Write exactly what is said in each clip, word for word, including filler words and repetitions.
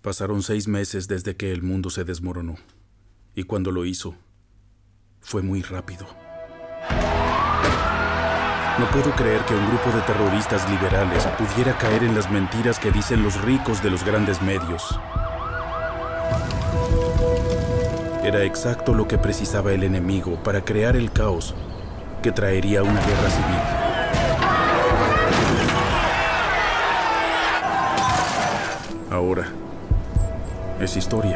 Pasaron seis meses desde que el mundo se desmoronó. Y cuando lo hizo, fue muy rápido. No puedo creer que un grupo de terroristas liberales pudiera caer en las mentiras que dicen los ricos de los grandes medios. Era exacto lo que precisaba el enemigo para crear el caos que traería una guerra civil. Ahora es historia.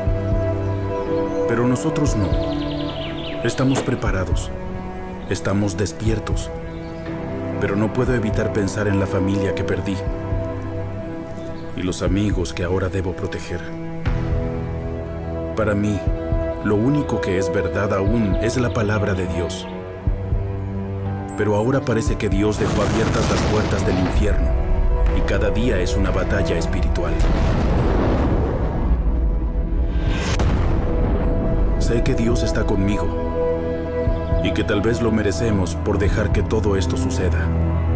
Pero nosotros no. Estamos preparados. Estamos despiertos. Pero no puedo evitar pensar en la familia que perdí y los amigos que ahora debo proteger. Para mí, lo único que es verdad aún es la palabra de Dios. Pero ahora parece que Dios dejó abiertas las puertas del infierno y cada día es una batalla espiritual. Sé que Dios está conmigo y que tal vez lo merecemos por dejar que todo esto suceda.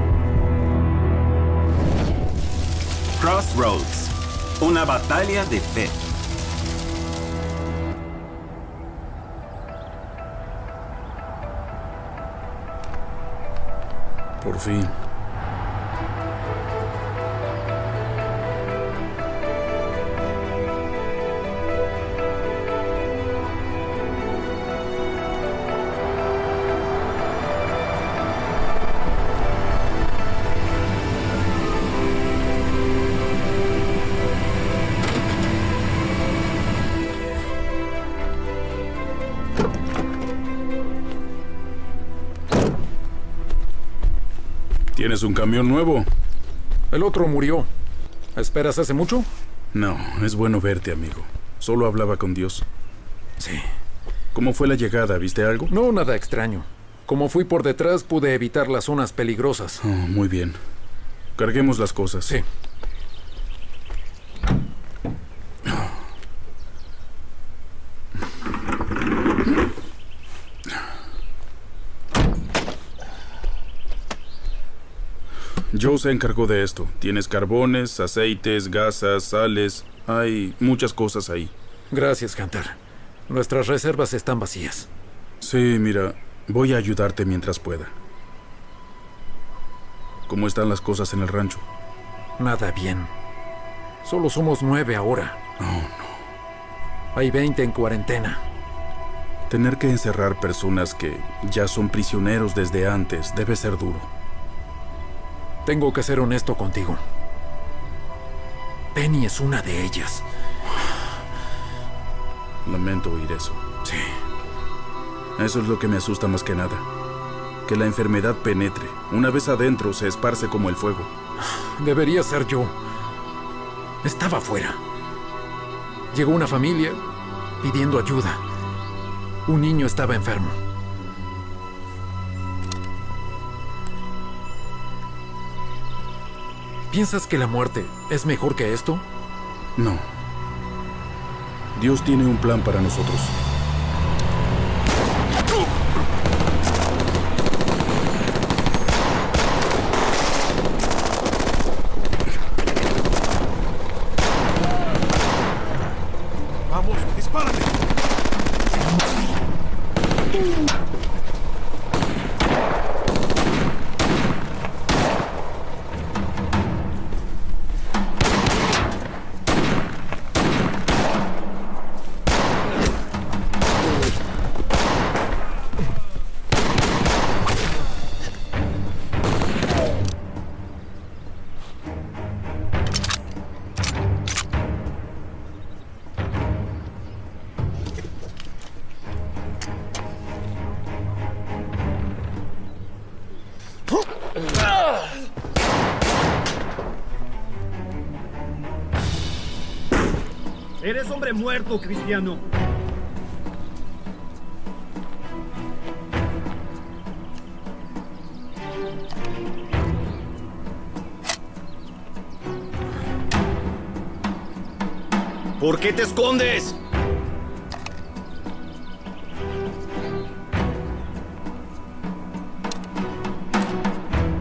Crossroads, una batalla de fe. Por fin. ¿Tienes un camión nuevo? El otro murió. ¿Esperas hace mucho? No, es bueno verte, amigo. Solo hablaba con Dios. Sí. ¿Cómo fue la llegada? ¿Viste algo? No, nada extraño. Como fui por detrás, pude evitar las zonas peligrosas. Oh, muy bien. Carguemos las cosas. Sí. Joe se encargó de esto. Tienes carbones, aceites, gasas, sales. Hay muchas cosas ahí. Gracias, Hunter. Nuestras reservas están vacías. Sí, mira, voy a ayudarte mientras pueda. ¿Cómo están las cosas en el rancho? Nada bien. Solo somos nueve ahora. Oh, no. Hay veinte en cuarentena. Tener que encerrar personas que ya son prisioneros desde antes debe ser duro. Tengo que ser honesto contigo. Penny es una de ellas. Lamento oír eso. Sí. Eso es lo que me asusta más que nada. Que la enfermedad penetre. Una vez adentro, se esparce como el fuego. Debería ser yo. Estaba afuera. Llegó una familia pidiendo ayuda. Un niño estaba enfermo. ¿Piensas que la muerte es mejor que esto? No. Dios tiene un plan para nosotros. ¡Vamos, dispárate! Eres hombre muerto, cristiano. ¿Por qué te escondes?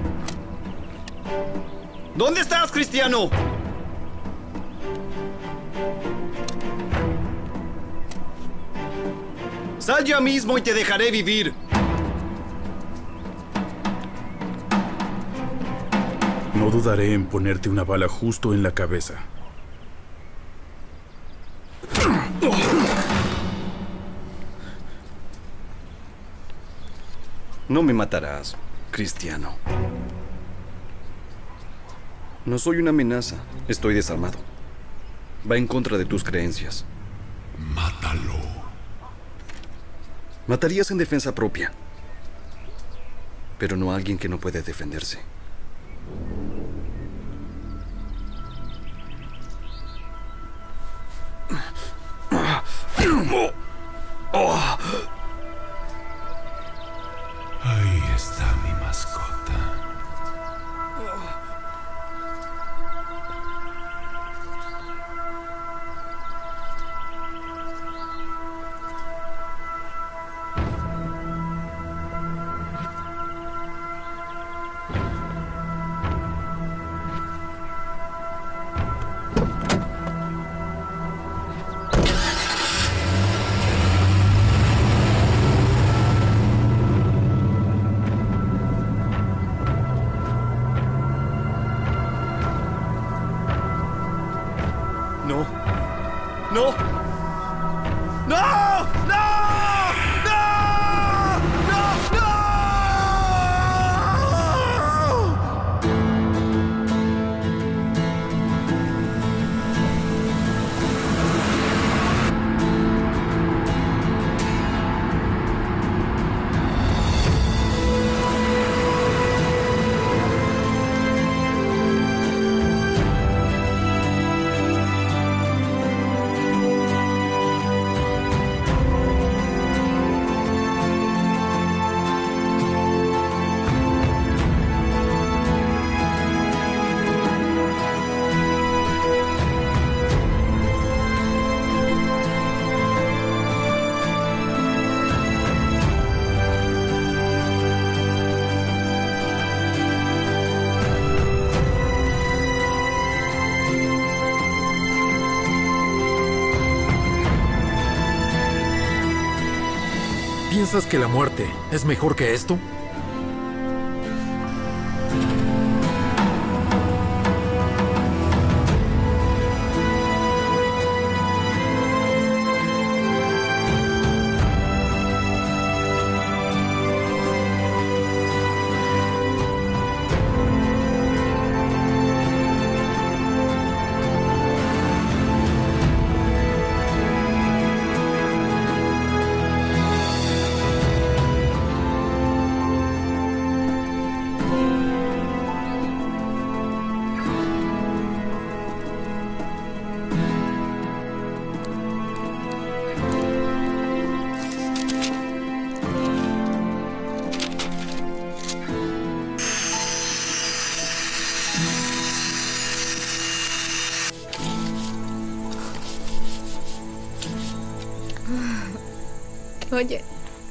¿Dónde estás, cristiano? Sal ya mismo y te dejaré vivir. No dudaré en ponerte una bala justo en la cabeza. No me matarás, Cristiano. No soy una amenaza. Estoy desarmado. Va en contra de tus creencias. Mátalo. Matarías en defensa propia. Pero no a alguien que no puede defenderse. Ahí está mi mascota. No. No. No. No. No. No. No. ¿Piensas que la muerte es mejor que esto? Oye,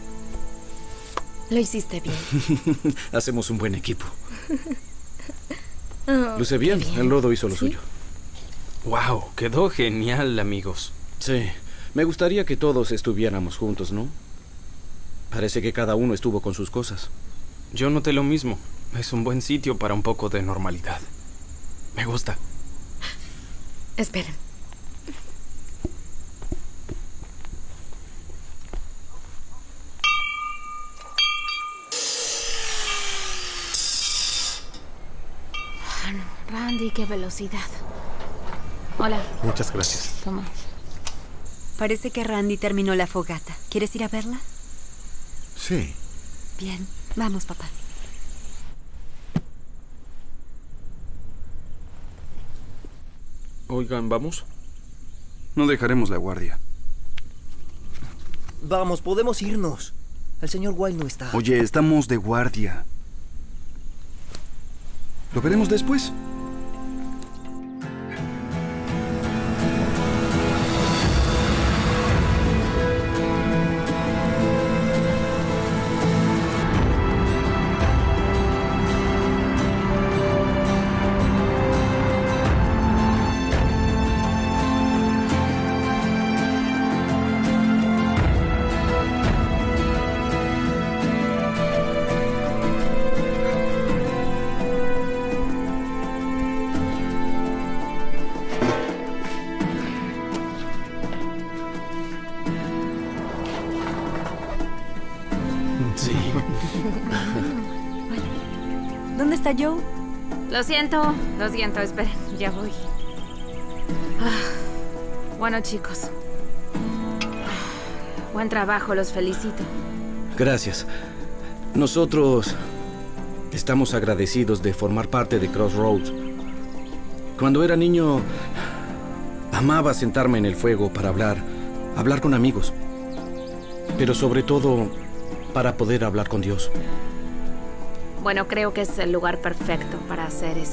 lo hiciste bien. Hacemos un buen equipo. Oh, Luce bien. bien. El lodo hizo lo ¿Sí? suyo. Wow, quedó genial, amigos. Sí. Me gustaría que todos estuviéramos juntos, ¿no? Parece que cada uno estuvo con sus cosas. Yo noté lo mismo. Es un buen sitio para un poco de normalidad. Me gusta. Esperen. Randy, qué velocidad. Hola. Muchas gracias. Toma. Parece que Randy terminó la fogata. ¿Quieres ir a verla? Sí. Bien, vamos, papá. Oigan, ¿vamos? No dejaremos la guardia. Vamos, podemos irnos. El señor Wilde no está. Oye, estamos de guardia. Lo veremos después. está Joe? Lo siento, lo siento, esperen, ya voy. Ah, bueno, chicos. Ah, buen trabajo, los felicito. Gracias. Nosotros estamos agradecidos de formar parte de Crossroads. Cuando era niño, amaba sentarme en el fuego para hablar, hablar con amigos. Pero sobre todo, para poder hablar con Dios. Bueno, creo que es el lugar perfecto para hacer eso.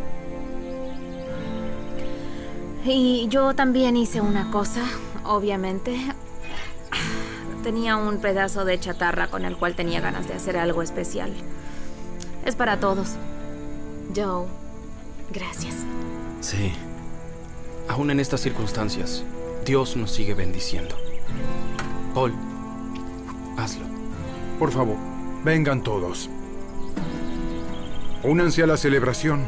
Y yo también hice una cosa, obviamente. Tenía un pedazo de chatarra con el cual tenía ganas de hacer algo especial. Es para todos. Joe, gracias. Sí. Aún en estas circunstancias, Dios nos sigue bendiciendo. Paul, hazlo. Por favor, vengan todos. Únanse a la celebración.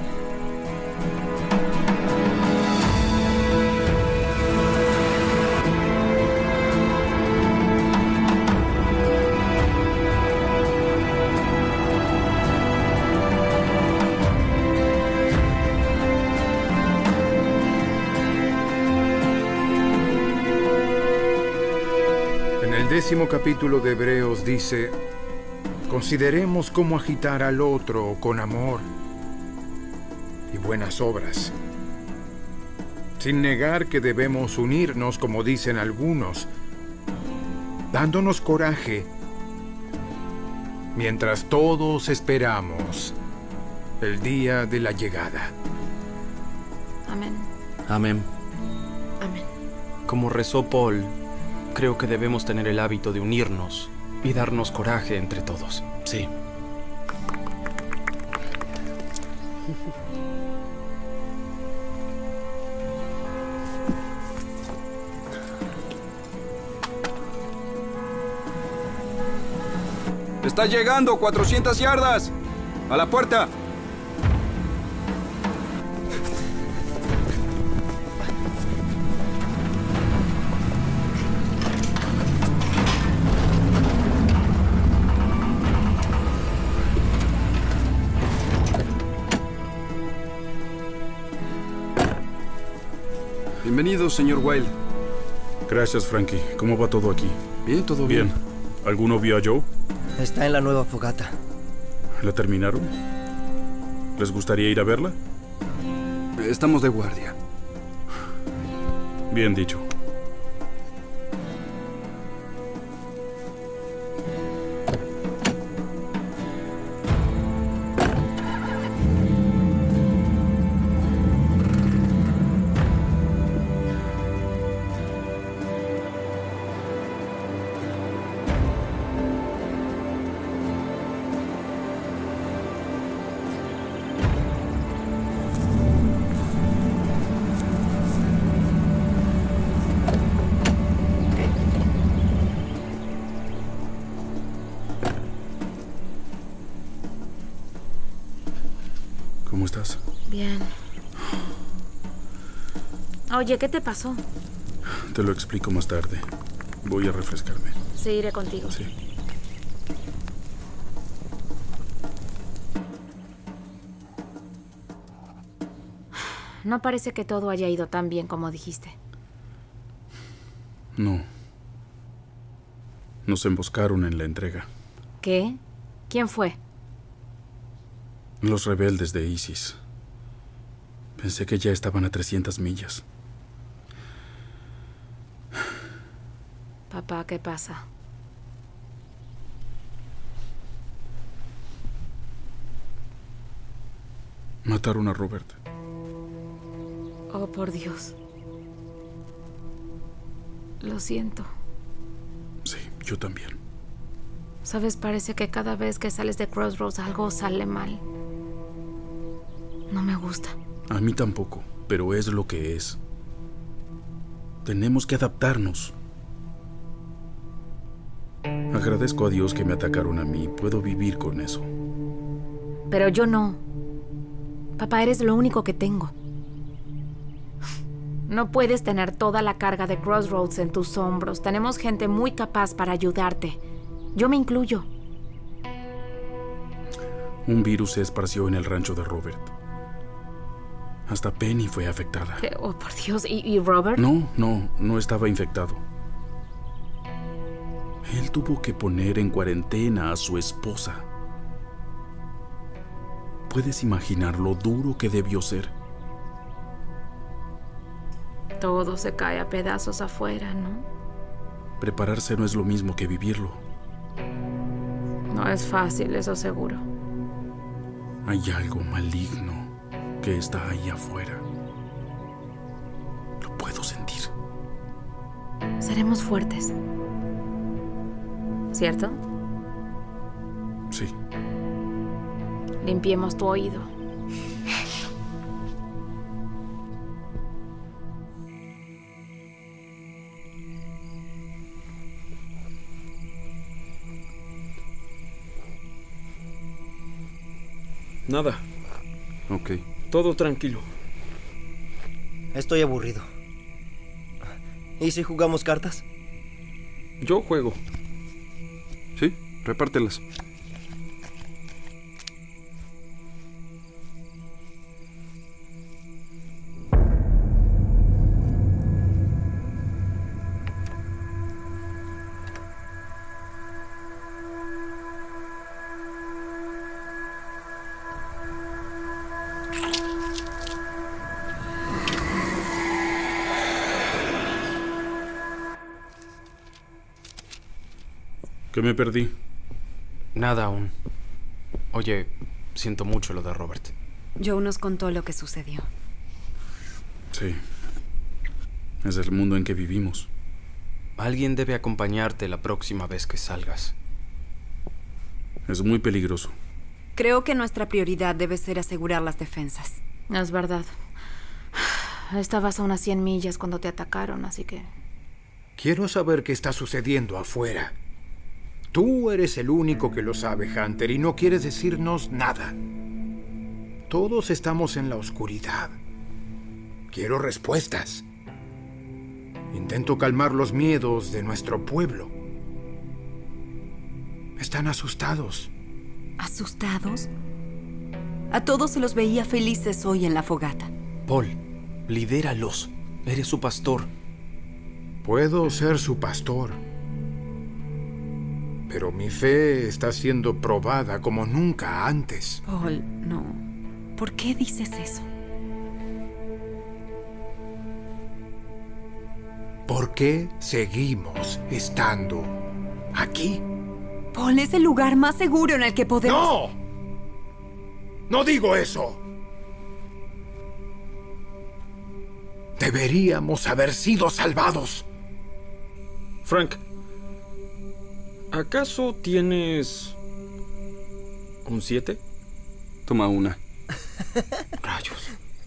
En el décimo capítulo de Hebreos dice: consideremos cómo agitar al otro con amor y buenas obras, sin negar que debemos unirnos, como dicen algunos, dándonos coraje, mientras todos esperamos el día de la llegada. Amén. Amén. Amén. Como rezó Paul, creo que debemos tener el hábito de unirnos y darnos coraje entre todos. Sí. ¡Está llegando! ¡cuatrocientas yardas! ¡A la puerta! Bienvenido, señor Wilde. Gracias, Frankie. ¿Cómo va todo aquí? Bien, todo bien. Bien. ¿Alguno vio a Joe? Está en la nueva fogata. ¿La terminaron? ¿Les gustaría ir a verla? Estamos de guardia. Bien dicho. ¿Cómo estás? Bien. Oye, ¿qué te pasó? Te lo explico más tarde. Voy a refrescarme. Sí, iré contigo. Sí. No parece que todo haya ido tan bien como dijiste. No. Nos emboscaron en la entrega. ¿Qué? ¿Quién fue? Los rebeldes de ISIS. Pensé que ya estaban a trescientas millas. Papá, ¿qué pasa? Mataron a Robert. Oh, por Dios. Lo siento. Sí, yo también. Sabes, parece que cada vez que sales de Crossroads algo sale mal. No me gusta. A mí tampoco, pero es lo que es. Tenemos que adaptarnos. Agradezco a Dios que me atacaron a mí. Puedo vivir con eso. Pero yo no. Papá, eres lo único que tengo. No puedes tener toda la carga de Crossroads en tus hombros. Tenemos gente muy capaz para ayudarte. Yo me incluyo. Un virus se esparció en el rancho de Robert. Hasta Penny fue afectada. ¿Qué? Oh, por Dios. ¿Y, y Robert? No, no, no estaba infectado. Él tuvo que poner en cuarentena a su esposa. ¿Puedes imaginar lo duro que debió ser? Todo se cae a pedazos afuera, ¿no? Prepararse no es lo mismo que vivirlo. No es fácil, eso seguro. Hay algo maligno que está ahí afuera. Lo puedo sentir. Seremos fuertes. ¿Cierto? Sí. Limpiemos tu oído. Nada. Ok. Todo tranquilo. Estoy aburrido. ¿Y si jugamos cartas? Yo juego. Sí, repártelas. ¿Qué me perdí? Nada aún. Oye, siento mucho lo de Robert. Joe nos contó lo que sucedió. Sí. Es el mundo en que vivimos. Alguien debe acompañarte la próxima vez que salgas. Es muy peligroso. Creo que nuestra prioridad debe ser asegurar las defensas. Es verdad. Estabas a unas cien millas cuando te atacaron, así que... Quiero saber qué está sucediendo afuera. Tú eres el único que lo sabe, Hunter, y no quieres decirnos nada. Todos estamos en la oscuridad. Quiero respuestas. Intento calmar los miedos de nuestro pueblo. Están asustados. ¿Asustados? A todos se los veía felices hoy en la fogata. Paul, lidéralos. Eres su pastor. Puedo ser su pastor. Pero mi fe está siendo probada como nunca antes. Paul, no. ¿Por qué dices eso? ¿Por qué seguimos estando aquí? Paul, es el lugar más seguro en el que podemos... ¡No! ¡No digo eso! Deberíamos haber sido salvados. Frank, ¿acaso tienes un siete? Toma una. Rayos.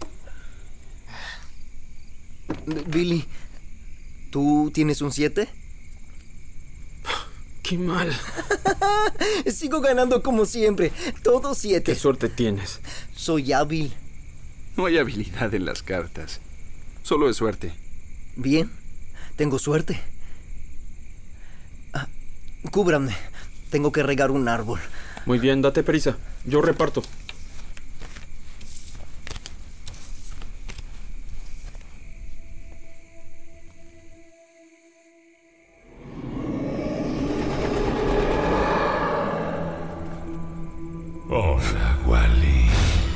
Billy, ¿tú tienes un siete? ¡Qué mal! Sigo ganando como siempre. Todo siete. ¿Qué suerte tienes? Soy hábil. No hay habilidad en las cartas. Solo es suerte. Bien. Tengo suerte. Ah, cúbranme. Tengo que regar un árbol. Muy bien, date prisa. Yo reparto. Hola, Wally.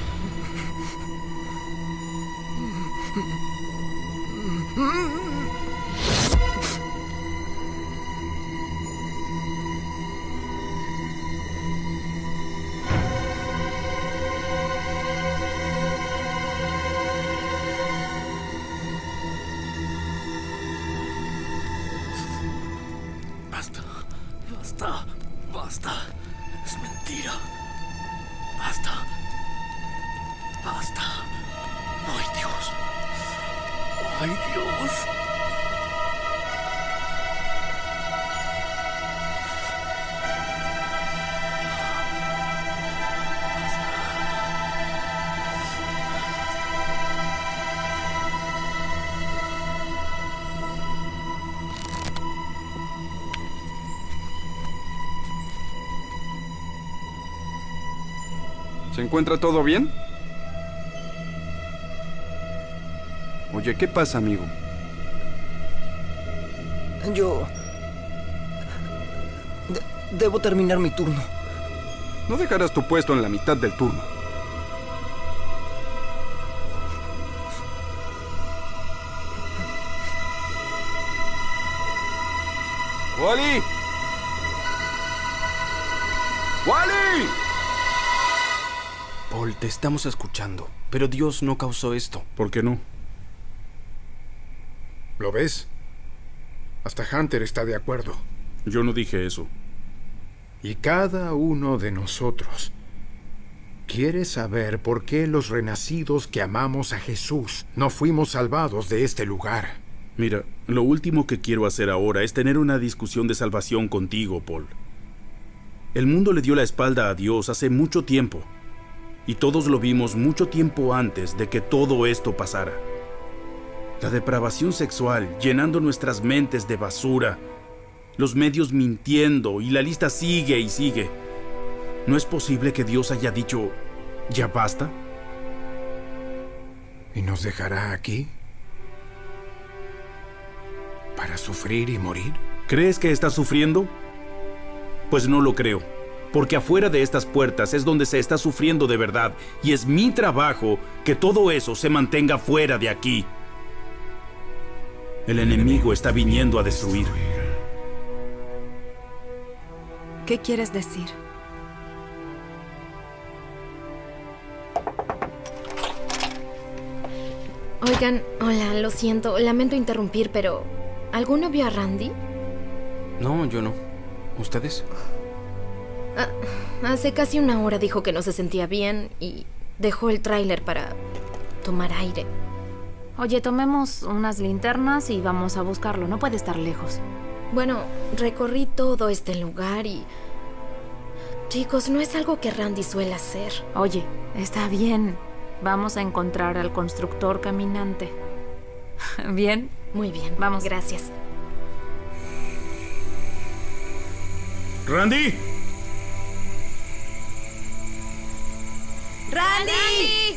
Basta, basta, basta. Es mentira. Basta. Basta. Ay, Dios. Ay, Dios. ¿Se encuentra todo bien? Oye, ¿qué pasa, amigo? Yo... de- debo terminar mi turno. No dejarás tu puesto en la mitad del turno. ¡Wally! ¡Wally! Paul, te estamos escuchando, pero Dios no causó esto. ¿Por qué no? ¿Lo ves? Hasta Hunter está de acuerdo. Yo no dije eso. Y cada uno de nosotros quiere saber por qué los renacidos que amamos a Jesús no fuimos salvados de este lugar. Mira, lo último que quiero hacer ahora es tener una discusión de salvación contigo, Paul. El mundo le dio la espalda a Dios hace mucho tiempo. Y todos lo vimos mucho tiempo antes de que todo esto pasara. La depravación sexual llenando nuestras mentes de basura. Los medios mintiendo y la lista sigue y sigue. ¿No es posible que Dios haya dicho, ya basta? ¿Y nos dejará aquí? ¿Para sufrir y morir? ¿Crees que está sufriendo? Pues no lo creo. Porque afuera de estas puertas es donde se está sufriendo de verdad. Y es mi trabajo que todo eso se mantenga fuera de aquí. El enemigo está viniendo a destruir. ¿Qué quieres decir? Oigan, hola, lo siento, lamento interrumpir, pero... ¿alguno vio a Randy? No, yo no. ¿Ustedes? Ah, hace casi una hora dijo que no se sentía bien y dejó el tráiler para tomar aire. Oye, tomemos unas linternas y vamos a buscarlo. No puede estar lejos. Bueno, recorrí todo este lugar y... chicos, no es algo que Randy suele hacer. Oye, está bien. Vamos a encontrar al constructor caminante. ¿Bien? Muy bien. Vamos. Gracias. ¡Randy! ¡Randy!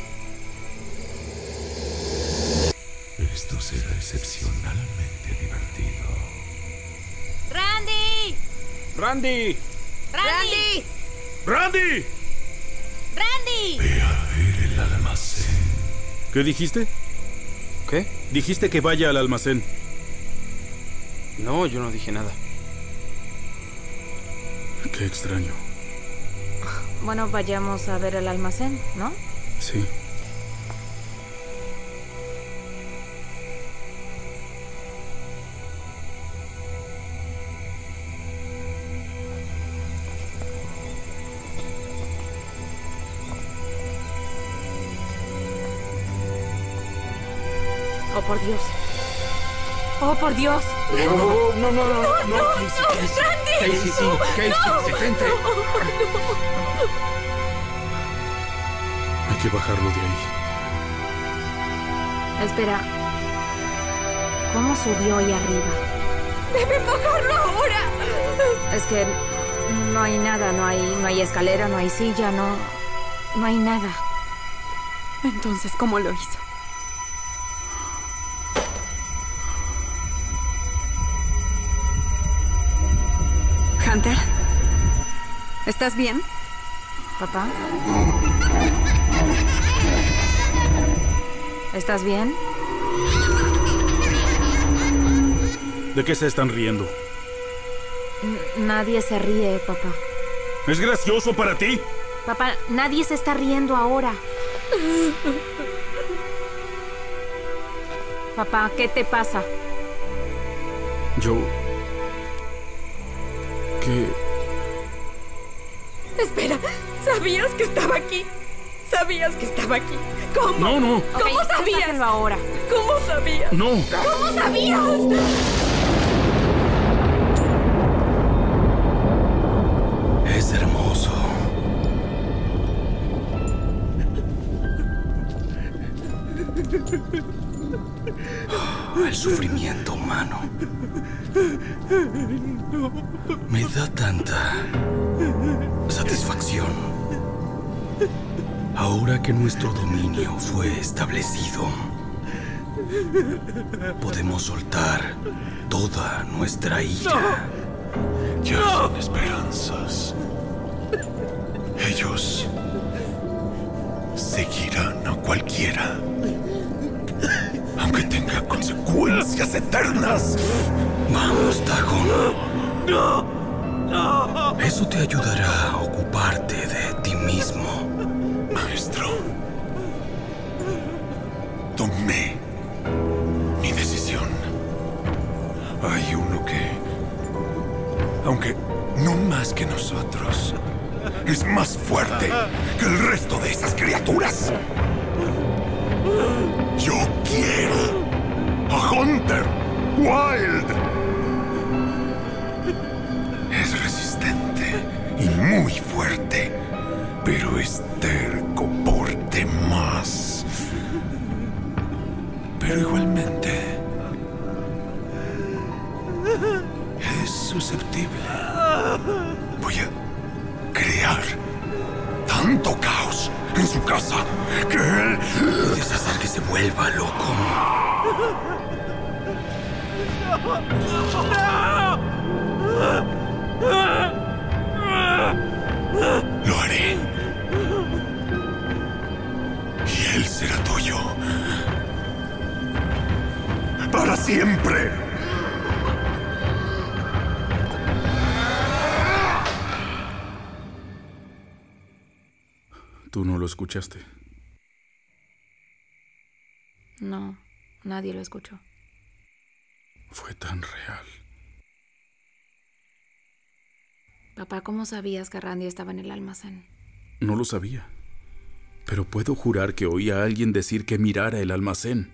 Esto será excepcionalmente divertido. ¡Randy! ¡Randy! ¡Randy! ¡Randy! ¡Randy! Ve a ver el almacén. ¿Qué dijiste? ¿Qué? Dijiste que vaya al almacén. No, yo no dije nada. Qué extraño. Bueno, vayamos a ver el almacén, ¿no? Sí. Oh, por Dios. Oh, por Dios. No, no, no, no, no, no, no, Casey, Casey, Randy, Casey, sí, no, Casey, no. detente. Hay que bajarlo de ahí. Espera. ¿Cómo subió ahí arriba? ¡Deben bajarlo ahora! Es que no hay nada, no hay, no hay escalera, no hay silla, no... no hay nada. Entonces, ¿cómo lo hizo? Hunter, ¿estás bien? ¿Papá? ¿Estás bien? ¿De qué se están riendo? N- nadie se ríe, papá. ¿Es gracioso para ti? Papá, nadie se está riendo ahora. Papá, ¿qué te pasa? Yo... ¿Qué? Espera, ¿sabías que estaba aquí? ¿Sabías que estaba aquí? ¿Cómo? No, no. ¿Cómo Ok, sabías? sáquenlo ahora. ¿Cómo sabías? No. ¿Cómo sabías? Es hermoso. El sufrimiento humano me da tanta satisfacción. Ahora que nuestro dominio fue establecido, podemos soltar toda nuestra ira. Ya sin esperanzas. Ellos seguirán a cualquiera, aunque tenga consecuencias eternas. Vamos, Dagon. Eso te ayudará a ocuparte de ti mismo. Maestro, tomé mi decisión. Hay uno que, aunque no más que nosotros, es más fuerte que el resto de esas criaturas. Yo quiero a Hunter Wild. Es resistente y muy fuerte, pero es terco por demás. Pero igualmente es susceptible. Voy a crear tanto caos en su casa que él... Puedes hacer que se vuelva loco. Lo haré. Y él será tuyo. Para siempre. ¿Tú no lo escuchaste? No, nadie lo escuchó. Fue tan real. Papá, ¿cómo sabías que Randy estaba en el almacén? No lo sabía. Pero puedo jurar que oí a alguien decir que mirara el almacén.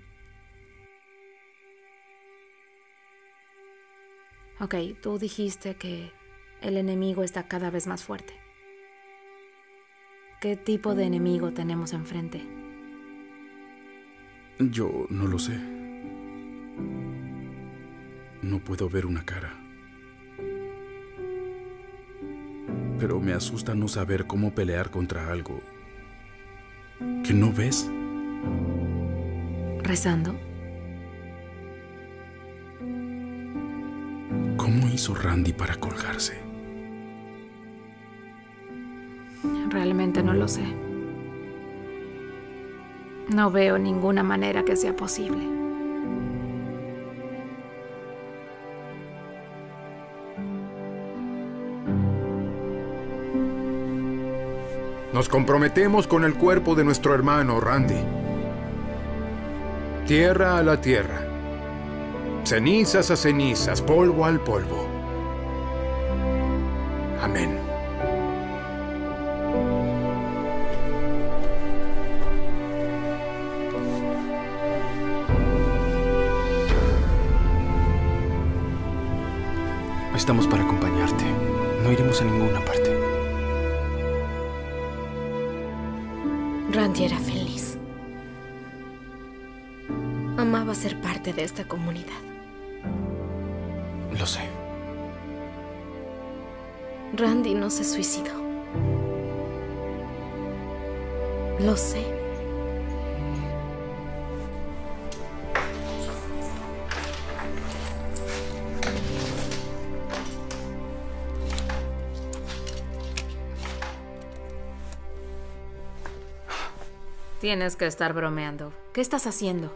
Ok, tú dijiste que el enemigo está cada vez más fuerte. ¿Qué tipo de enemigo tenemos enfrente? Yo no lo sé. No puedo ver una cara. Pero me asusta no saber cómo pelear contra algo que no ves. ¿Rezando? ¿Cómo hizo Randy para colgarse? Realmente no lo sé. No veo ninguna manera que sea posible. Nos comprometemos con el cuerpo de nuestro hermano Randy. Tierra a la tierra. Cenizas a cenizas, polvo al polvo. Amén. Estamos para acompañarte. No iremos a ninguna parte. Randy era feliz. Amaba ser parte de esta comunidad. Lo sé. Randy no se suicidó. Lo sé. Tienes que estar bromeando. ¿Qué estás haciendo?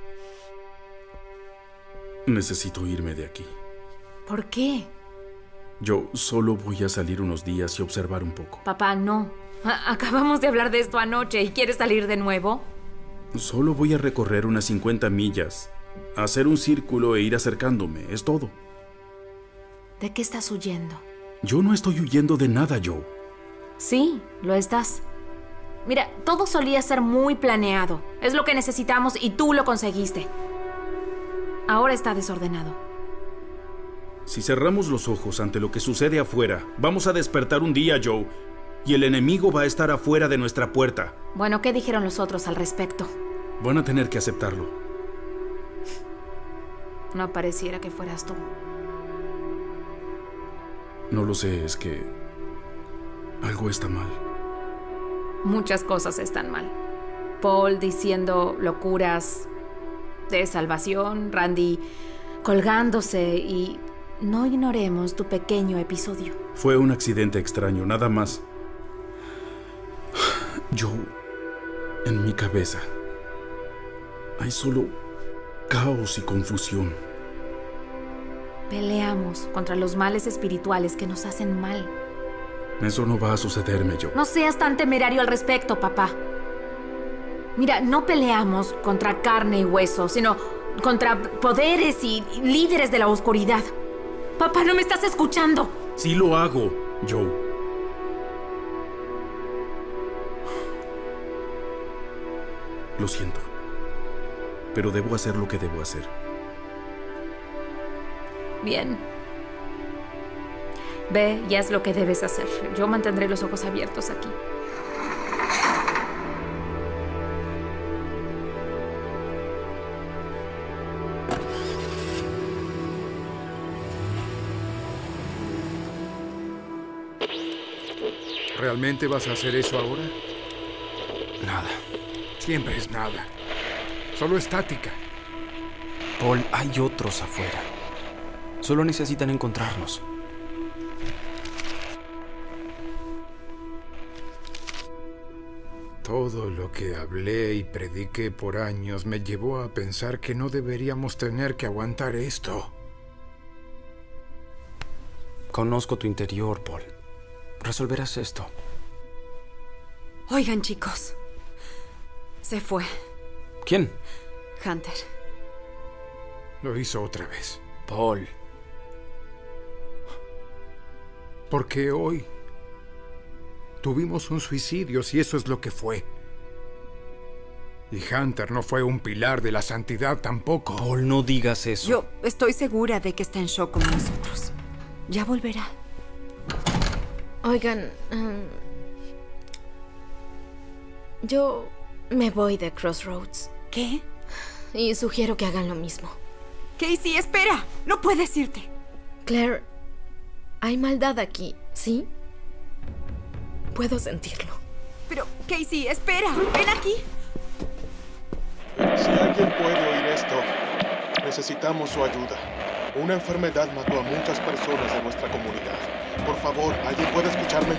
Necesito irme de aquí. ¿Por qué? Yo solo voy a salir unos días y observar un poco. Papá, no. A- acabamos de hablar de esto anoche y ¿quieres salir de nuevo? Solo voy a recorrer unas cincuenta millas, hacer un círculo e ir acercándome, es todo. ¿De qué estás huyendo? Yo no estoy huyendo de nada, Joe. Sí, lo estás. Mira, todo solía ser muy planeado. Es lo que necesitamos y tú lo conseguiste. Ahora está desordenado. Si cerramos los ojos ante lo que sucede afuera, vamos a despertar un día, Joe, y el enemigo va a estar afuera de nuestra puerta. Bueno, ¿qué dijeron los otros al respecto? Van a tener que aceptarlo. No pareciera que fueras tú. No lo sé, es que algo está mal. Muchas cosas están mal. Paul diciendo locuras de salvación, Randy colgándose y no ignoremos tu pequeño episodio. Fue un accidente extraño, nada más. Yo, en mi cabeza, hay solo caos y confusión. Peleamos contra los males espirituales que nos hacen mal. Eso no va a sucederme, Joe. No seas tan temerario al respecto, papá. Mira, no peleamos contra carne y hueso, sino contra poderes y líderes de la oscuridad. Papá, ¿no me estás escuchando? Sí lo hago, Joe. Lo siento. Pero debo hacer lo que debo hacer. Bien. Ve y haz lo que debes hacer. Yo mantendré los ojos abiertos aquí. ¿Realmente vas a hacer eso ahora? Nada. Siempre es nada. Solo estática. Paul, hay otros afuera. Solo necesitan encontrarnos. Todo lo que hablé y prediqué por años me llevó a pensar que no deberíamos tener que aguantar esto. Conozco tu interior, Paul. Resolverás esto. Oigan, chicos. Se fue. ¿Quién? Hunter. Lo hizo otra vez. Paul. Porque hoy tuvimos un suicidio, si eso es lo que fue. Y Hunter no fue un pilar de la santidad tampoco. Paul, no digas eso. Yo estoy segura de que está en shock como nosotros. Ya volverá. Oigan, um, yo me voy de Crossroads. ¿Qué? Y sugiero que hagan lo mismo. Casey, espera. No puedes irte. Claire, hay maldad aquí, ¿sí? Puedo sentirlo. Pero, Casey, espera. Ven aquí. Si alguien puede oír esto, necesitamos su ayuda. Una enfermedad mató a muchas personas de nuestra comunidad. Por favor, ¿alguien puede escucharme?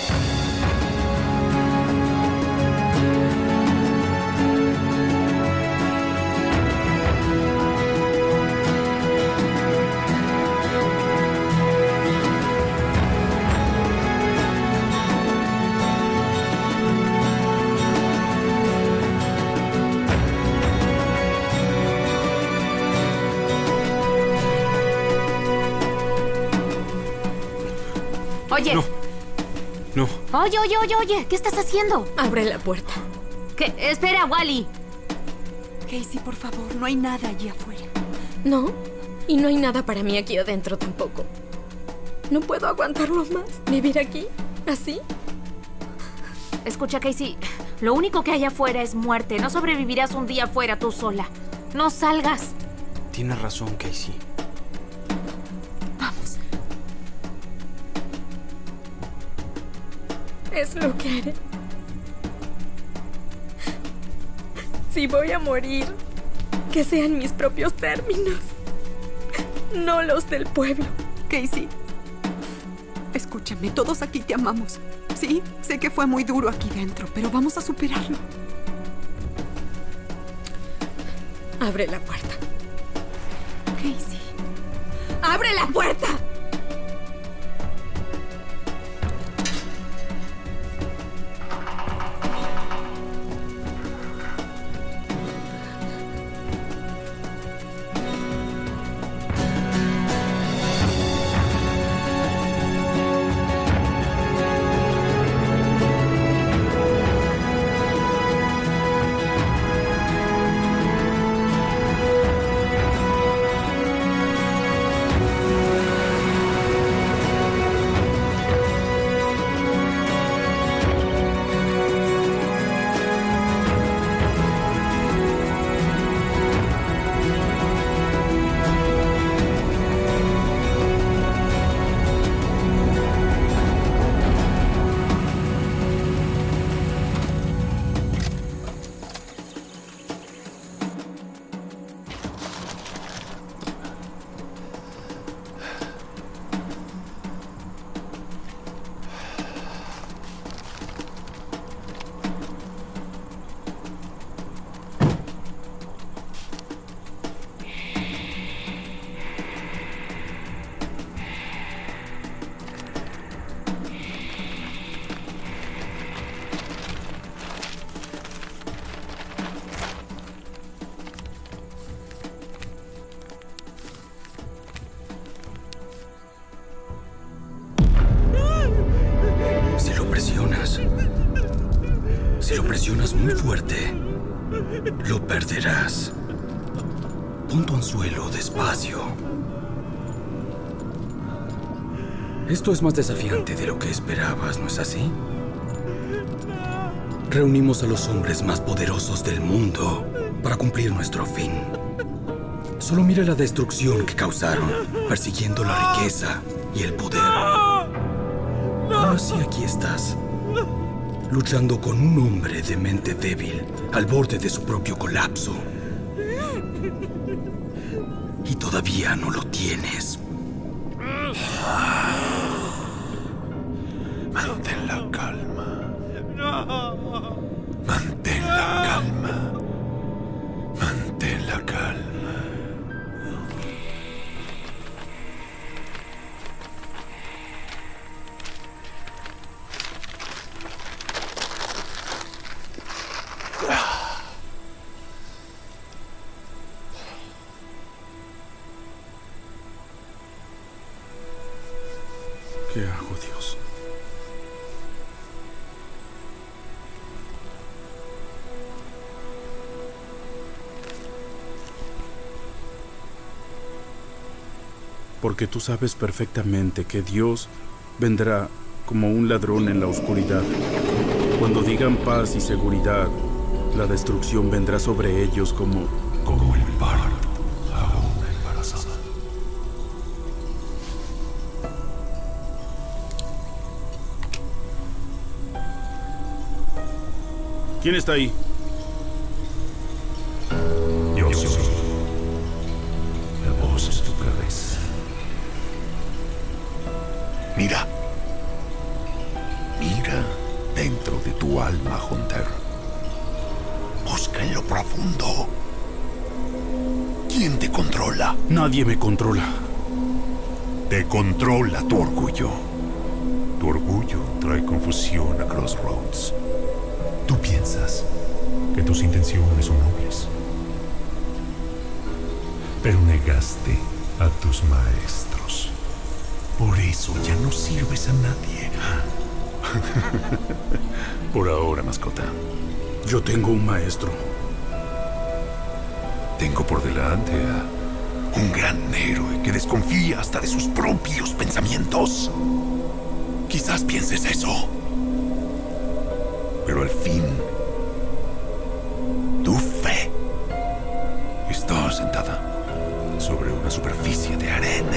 Oye. No. No. Oye, oye, oye, oye. ¿Qué estás haciendo? Abre la puerta. ¿Qué? Espera, Wally. Casey, por favor, no hay nada allí afuera. No. Y no hay nada para mí aquí adentro tampoco. No puedo aguantarlo más. ¿Vivir aquí? ¿Así? Escucha, Casey. Lo único que hay afuera es muerte. No sobrevivirás un día afuera tú sola. No salgas. Tienes razón, Casey. Vamos. Es lo que haré. Si voy a morir, que sean mis propios términos, no los del pueblo. Casey, escúchame, todos aquí te amamos. Sí, sé que fue muy duro aquí dentro, pero vamos a superarlo. Abre la puerta. Casey. ¡Abre la puerta! presionas muy fuerte, lo perderás. Pon tu anzuelo despacio. Esto es más desafiante de lo que esperabas, ¿no es así? Reunimos a los hombres más poderosos del mundo para cumplir nuestro fin. Solo mira la destrucción que causaron, persiguiendo la riqueza y el poder. Aún así aquí estás, luchando con un hombre de mente débil, al borde de su propio colapso. Y todavía no lo tienes. Mantén la calma. Mantén la calma. Mantén la calma. ¿Qué hago, Dios? Porque tú sabes perfectamente que Dios vendrá como un ladrón en la oscuridad. Cuando digan paz y seguridad, la destrucción vendrá sobre ellos como... Como el parto a una embarazada. ¿Quién está ahí? Yo soy. La voz es tu cabeza. Mira. Mira dentro de tu alma, Hunter. Busca en lo profundo. ¿Quién te controla? Nadie me controla. Te controla tu orgullo. Tu orgullo trae confusión a Crossroads. Tú piensas que tus intenciones son nobles, pero negaste a tus maestros. Por eso ya no sirves a nadie. Por ahora, mascota. Yo tengo un maestro. Tengo por delante a un gran héroe que desconfía hasta de sus propios pensamientos. Quizás pienses eso. Pero al fin, tu fe está sentada sobre una superficie de arena.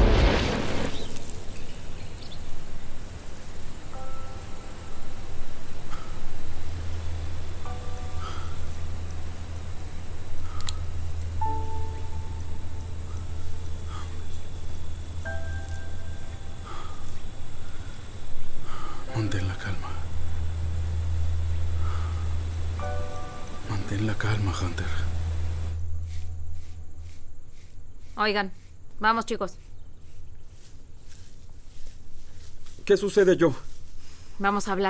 Mantén la calma. Mantén la calma, Hunter. Oigan, vamos, chicos. ¿Qué sucede, Joe? Vamos a hablar.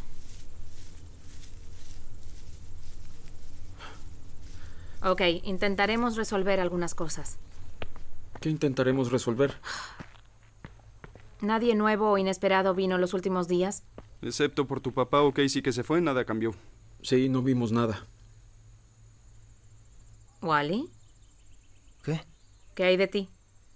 Ok, intentaremos resolver algunas cosas. ¿Qué intentaremos resolver? ¿Nadie nuevo o inesperado vino los últimos días? Excepto por tu papá o Casey que se fue, nada cambió. Sí, no vimos nada. ¿Wally? ¿Qué? ¿Qué hay de ti?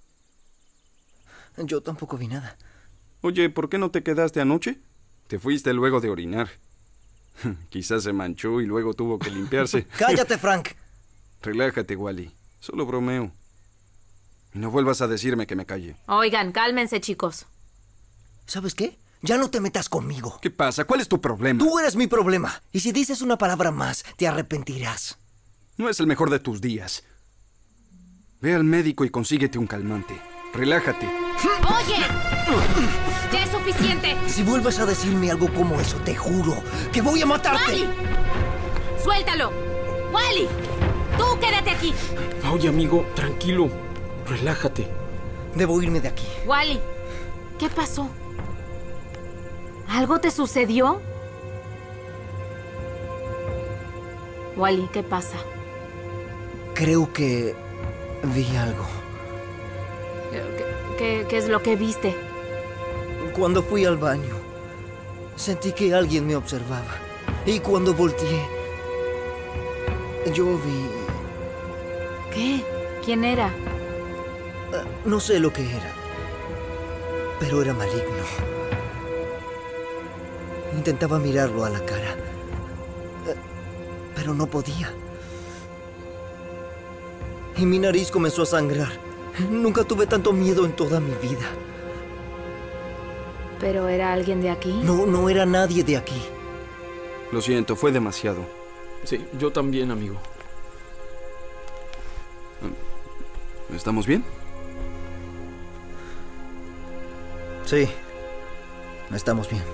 Yo tampoco vi nada. Oye, ¿por qué no te quedaste anoche? Te fuiste luego de orinar. Quizás se manchó y luego tuvo que limpiarse. ¡Cállate, Frank! Relájate, Wally. Solo bromeo. Y no vuelvas a decirme que me calle. Oigan, cálmense, chicos. ¿Sabes qué? Ya no te metas conmigo. ¿Qué pasa? ¿Cuál es tu problema? Tú eres mi problema. Y si dices una palabra más, te arrepentirás. No es el mejor de tus días. Ve al médico y consíguete un calmante. Relájate. ¡Oye! ¡Ya es suficiente! Si vuelves a decirme algo como eso, te juro que voy a matarte. ¡Wally! ¡Suéltalo! ¡Wally! ¡Tú quédate aquí! Oye, amigo, tranquilo. Relájate. Debo irme de aquí. Wally, ¿qué pasó? ¿Algo te sucedió? Wally, ¿qué pasa? Creo que vi algo. ¿Qué, qué, qué es lo que viste? Cuando fui al baño, sentí que alguien me observaba. Y cuando volteé, yo vi... ¿Qué? ¿Quién era? Uh, no sé lo que era, pero era maligno. Intentaba mirarlo a la cara, uh, pero no podía. Y mi nariz comenzó a sangrar. Nunca tuve tanto miedo en toda mi vida. ¿Pero era alguien de aquí? No, no era nadie de aquí. Lo siento, fue demasiado. Sí, yo también, amigo. ¿Estamos bien? Sí, estamos bien.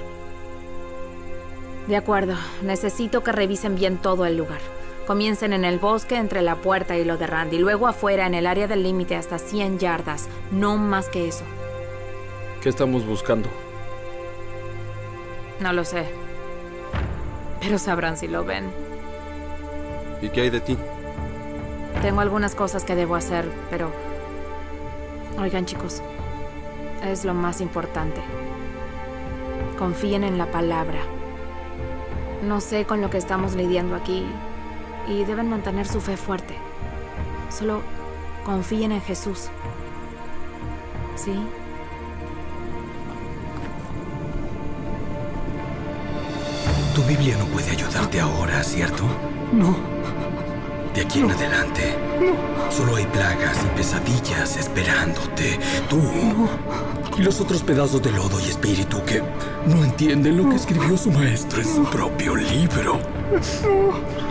De acuerdo. Necesito que revisen bien todo el lugar. Comiencen en el bosque entre la puerta y lo de Randy. Luego afuera, en el área del límite, hasta cien yardas. No más que eso. ¿Qué estamos buscando? No lo sé. Pero sabrán si lo ven. ¿Y qué hay de ti? Tengo algunas cosas que debo hacer, pero... Oigan, chicos. Es lo más importante. Confíen en la palabra. No sé con lo que estamos lidiando aquí. Y deben mantener su fe fuerte. Solo confíen en Jesús. ¿Sí? Tu Biblia no puede ayudarte ahora, ¿cierto? No. De aquí en adelante, no. Solo hay plagas y pesadillas esperándote. Tú no. Y los otros pedazos de lodo y espíritu que no entienden lo que escribió su maestro en su propio libro. No.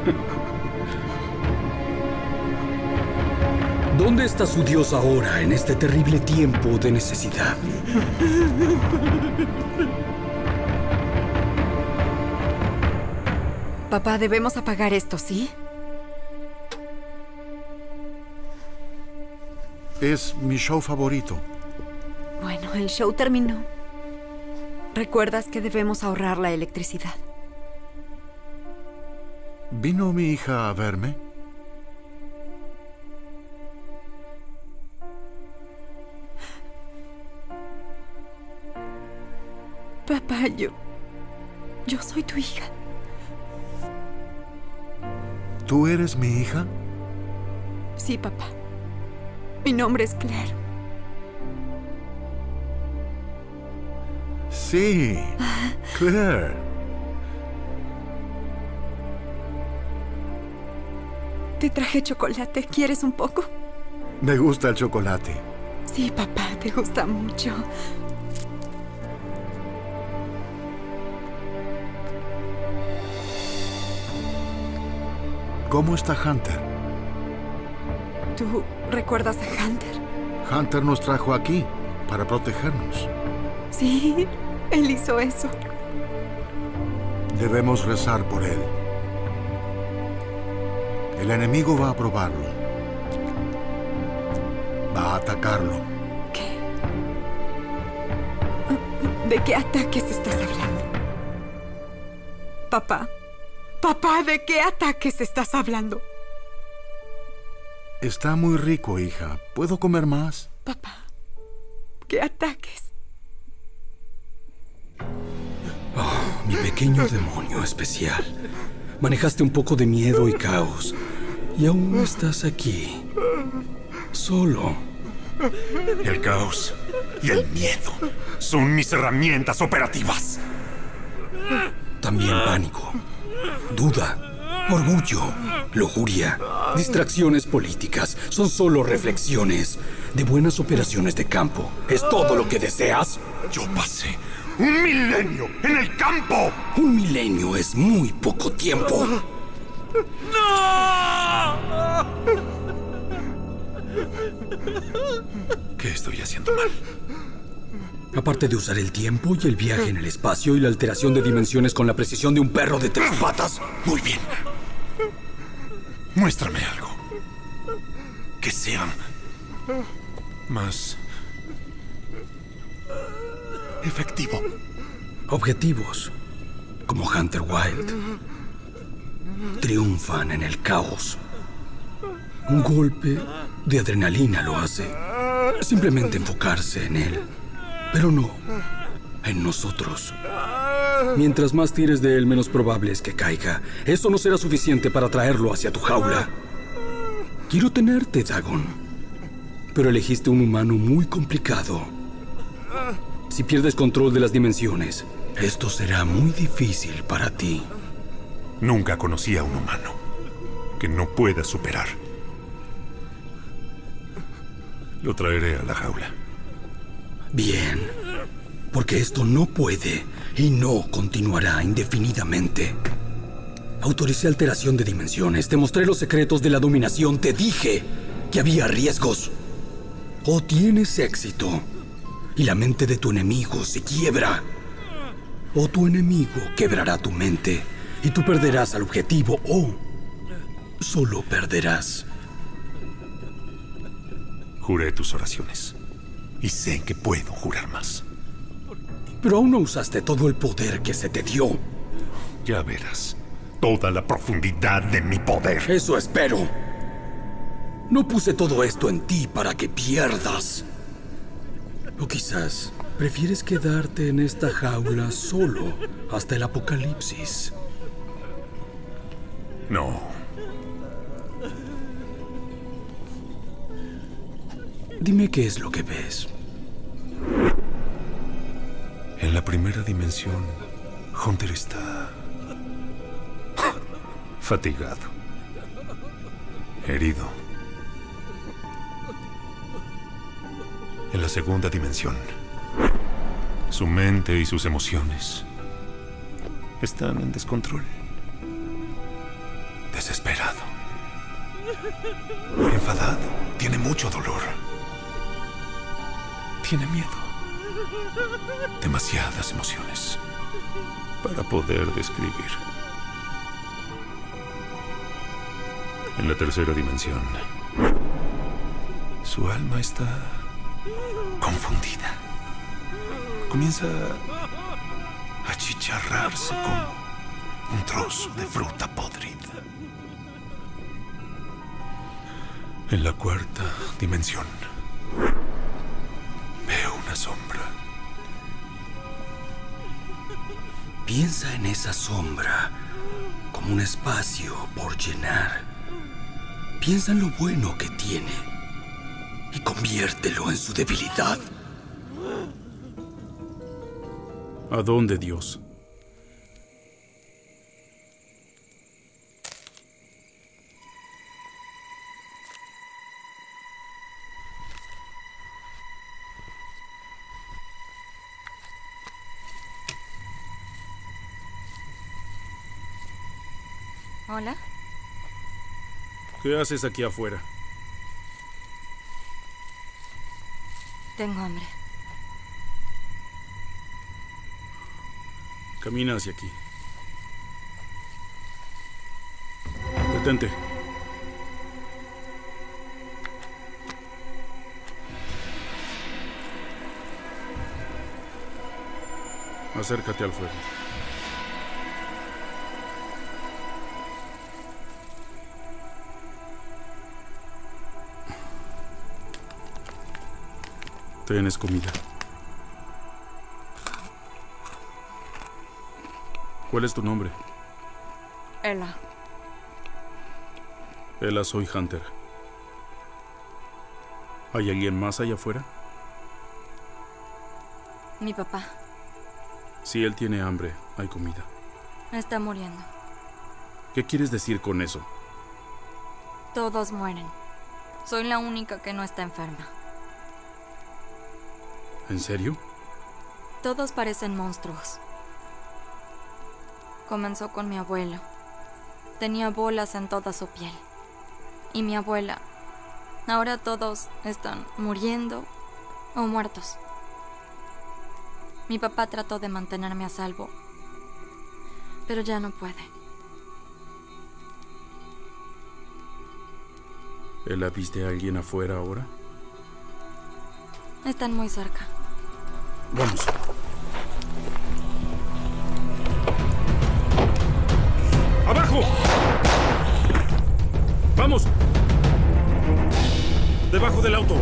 ¿Dónde está su Dios ahora en este terrible tiempo de necesidad? Papá, debemos apagar esto, ¿sí? Es mi show favorito. Bueno, el show terminó. ¿Recuerdas que debemos ahorrar la electricidad? ¿Vino mi hija a verme? Papá, yo... Yo soy tu hija. ¿Tú eres mi hija? Sí, papá. Mi nombre es Claire. Sí, Claire. Te traje chocolate. ¿Quieres un poco? Me gusta el chocolate. Sí, papá, te gusta mucho. ¿Cómo está Hunter? ¿Tú recuerdas a Hunter? Hunter nos trajo aquí para protegernos. Sí, él hizo eso. Debemos rezar por él. El enemigo va a probarlo. Va a atacarlo. ¿Qué? ¿De qué ataques estás hablando? Papá. Papá, ¿de qué ataques estás hablando? Está muy rico, hija. ¿Puedo comer más? Papá, ¿qué ataques? Oh, mi pequeño demonio especial. Manejaste un poco de miedo y caos. Y aún estás aquí. Solo. El caos y el miedo son mis herramientas operativas. También pánico, duda, orgullo, lujuria, distracciones políticas. Son solo reflexiones de buenas operaciones de campo. ¿Es todo lo que deseas? Yo pasé un milenio en el campo. Un milenio es muy poco tiempo. ¡No! ¿Qué estoy haciendo mal? Aparte de usar el tiempo y el viaje en el espacio y la alteración de dimensiones con la precisión de un perro de tres patas. Muy bien. Muéstrame algo. Que sea más efectivo. Objetivos, como Hunter Wilde, triunfan en el caos. Un golpe de adrenalina lo hace. Simplemente enfocarse en él. Pero no en nosotros. Mientras más tires de él, menos probable es que caiga. Eso no será suficiente para traerlo hacia tu jaula. Quiero tenerte, Dagon. Pero elegiste un humano muy complicado. Si pierdes control de las dimensiones, esto será muy difícil para ti. Nunca conocí a un humano que no pueda superar. Lo traeré a la jaula. Bien, porque esto no puede y no continuará indefinidamente. Autoricé alteración de dimensiones, te mostré los secretos de la dominación, te dije que había riesgos. O tienes éxito y la mente de tu enemigo se quiebra, o tu enemigo quebrará tu mente y tú perderás al objetivo, o solo perderás. Juré tus oraciones y sé que puedo jurar más. Pero aún no usaste todo el poder que se te dio. Ya verás toda la profundidad de mi poder. Eso espero. No puse todo esto en ti para que pierdas. O quizás prefieres quedarte en esta jaula solo hasta el apocalipsis. No. Dime qué es lo que ves. En la primera dimensión, Hunter está fatigado, herido. En la segunda dimensión, su mente y sus emociones están en descontrol, desesperado, enfadado, tiene mucho dolor, tiene miedo. Demasiadas emociones para poder describir. En la tercera dimensión, su alma está confundida. Comienza a achicharrarse como un trozo de fruta podrida. En la cuarta dimensión, veo una sombra. Piensa en esa sombra como un espacio por llenar. Piensa en lo bueno que tiene y conviértelo en su debilidad. ¿A dónde, Dios? Hola. ¿Qué haces aquí afuera? Tengo hambre. Camina hacia aquí. Detente. Acércate al fuego. Tienes comida. ¿Cuál es tu nombre? Ella. Ella, soy Hunter. ¿Hay alguien más allá afuera? Mi papá. Si él tiene hambre, hay comida. Está muriendo. ¿Qué quieres decir con eso? Todos mueren. Soy la única que no está enferma. ¿En serio? Todos parecen monstruos. Comenzó con mi abuelo. Tenía bolas en toda su piel. Y mi abuela. Ahora todos están muriendo o muertos. Mi papá trató de mantenerme a salvo, pero ya no puede. ¿Ella viste a alguien afuera ahora? Están muy cerca. Vamos. ¡Abajo! ¡Vamos! ¡Debajo del auto!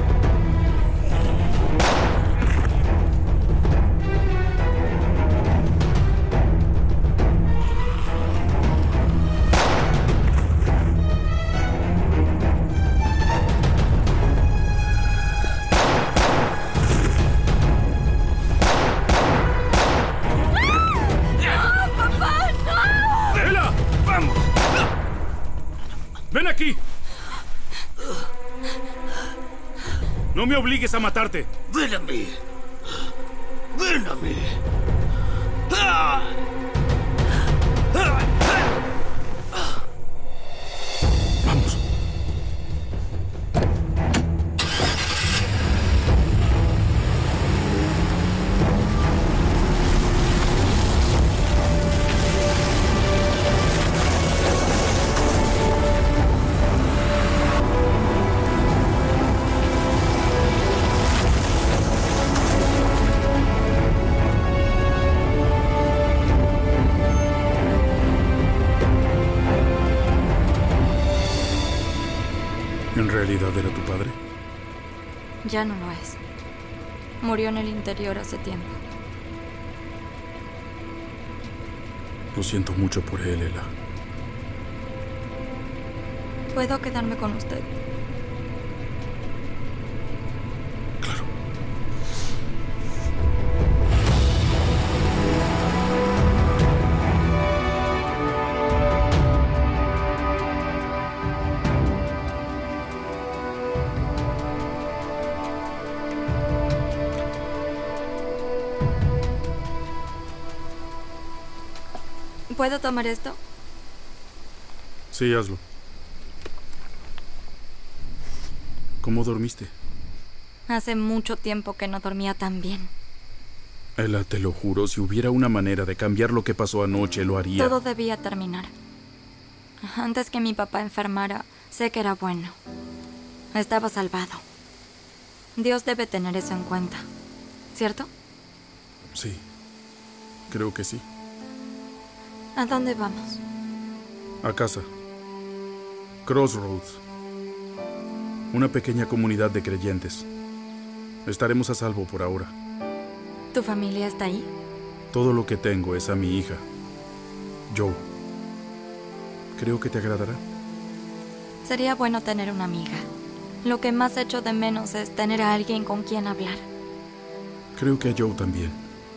No me obligues a matarte. Ven a mí. Ven a mí. ¡Ah! ¡Ah! Vamos. ¿En realidad era tu padre? Ya no lo es. Murió en el interior hace tiempo. Lo siento mucho por él, Ela. ¿Puedo quedarme con usted? ¿Puedo tomar esto? Sí, hazlo. ¿Cómo dormiste? Hace mucho tiempo que no dormía tan bien. Ela, te lo juro, si hubiera una manera de cambiar lo que pasó anoche, lo haría. Todo debía terminar. Antes que mi papá enfermara, sé que era bueno. Estaba salvado. Dios debe tener eso en cuenta, ¿cierto? Sí, creo que sí. ¿A dónde vamos? A casa. Crossroads. Una pequeña comunidad de creyentes. Estaremos a salvo por ahora. ¿Tu familia está ahí? Todo lo que tengo es a mi hija, Joe. Creo que te agradará. Sería bueno tener una amiga. Lo que más echo de menos es tener a alguien con quien hablar. Creo que a Joe también.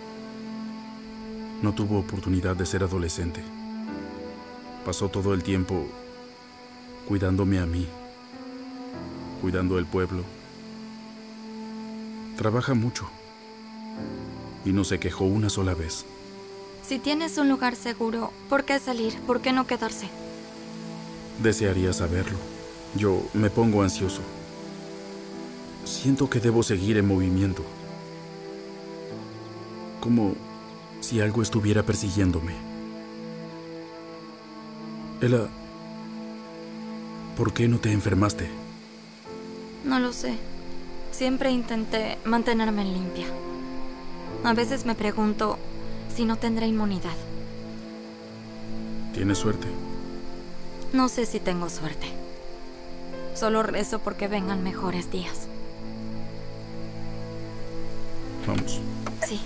No tuvo oportunidad de ser adolescente. Pasó todo el tiempo cuidándome a mí, cuidando el pueblo. Trabaja mucho y no se quejó una sola vez. Si tienes un lugar seguro, ¿por qué salir? ¿Por qué no quedarse? Desearía saberlo. Yo me pongo ansioso. Siento que debo seguir en movimiento. Como si algo estuviera persiguiéndome. Ela, ¿por qué no te enfermaste? No lo sé. Siempre intenté mantenerme limpia. A veces me pregunto si no tendré inmunidad. Tienes suerte. No sé si tengo suerte. Solo rezo porque vengan mejores días. Vamos. Sí.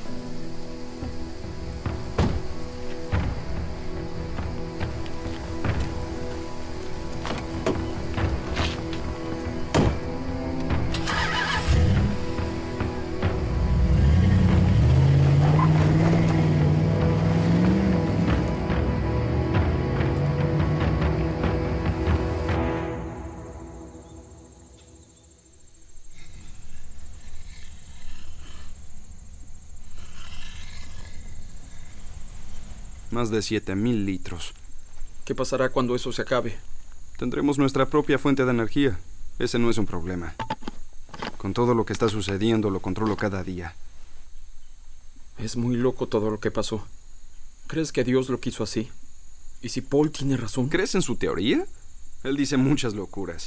Más de siete mil litros. ¿Qué pasará cuando eso se acabe? Tendremos nuestra propia fuente de energía. Ese no es un problema. Con todo lo que está sucediendo, lo controlo cada día. Es muy loco todo lo que pasó. ¿Crees que Dios lo quiso así? ¿Y si Paul tiene razón? ¿Crees en su teoría? Él dice muchas locuras.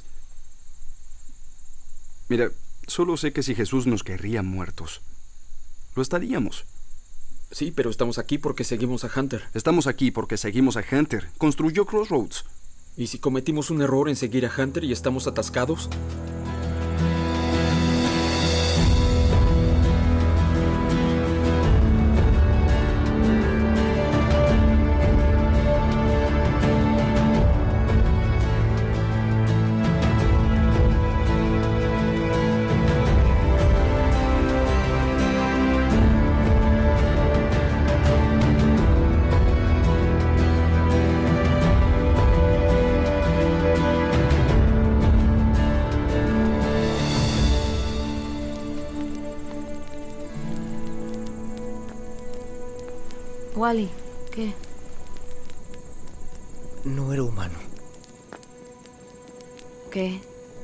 Mira, solo sé que si Jesús nos querría muertos, lo estaríamos. Sí, pero estamos aquí porque seguimos a Hunter. Estamos aquí porque seguimos a Hunter. Construyó Crossroads. ¿Y si cometimos un error en seguir a Hunter y estamos atascados? Wally, ¿qué? No era humano. ¿Qué?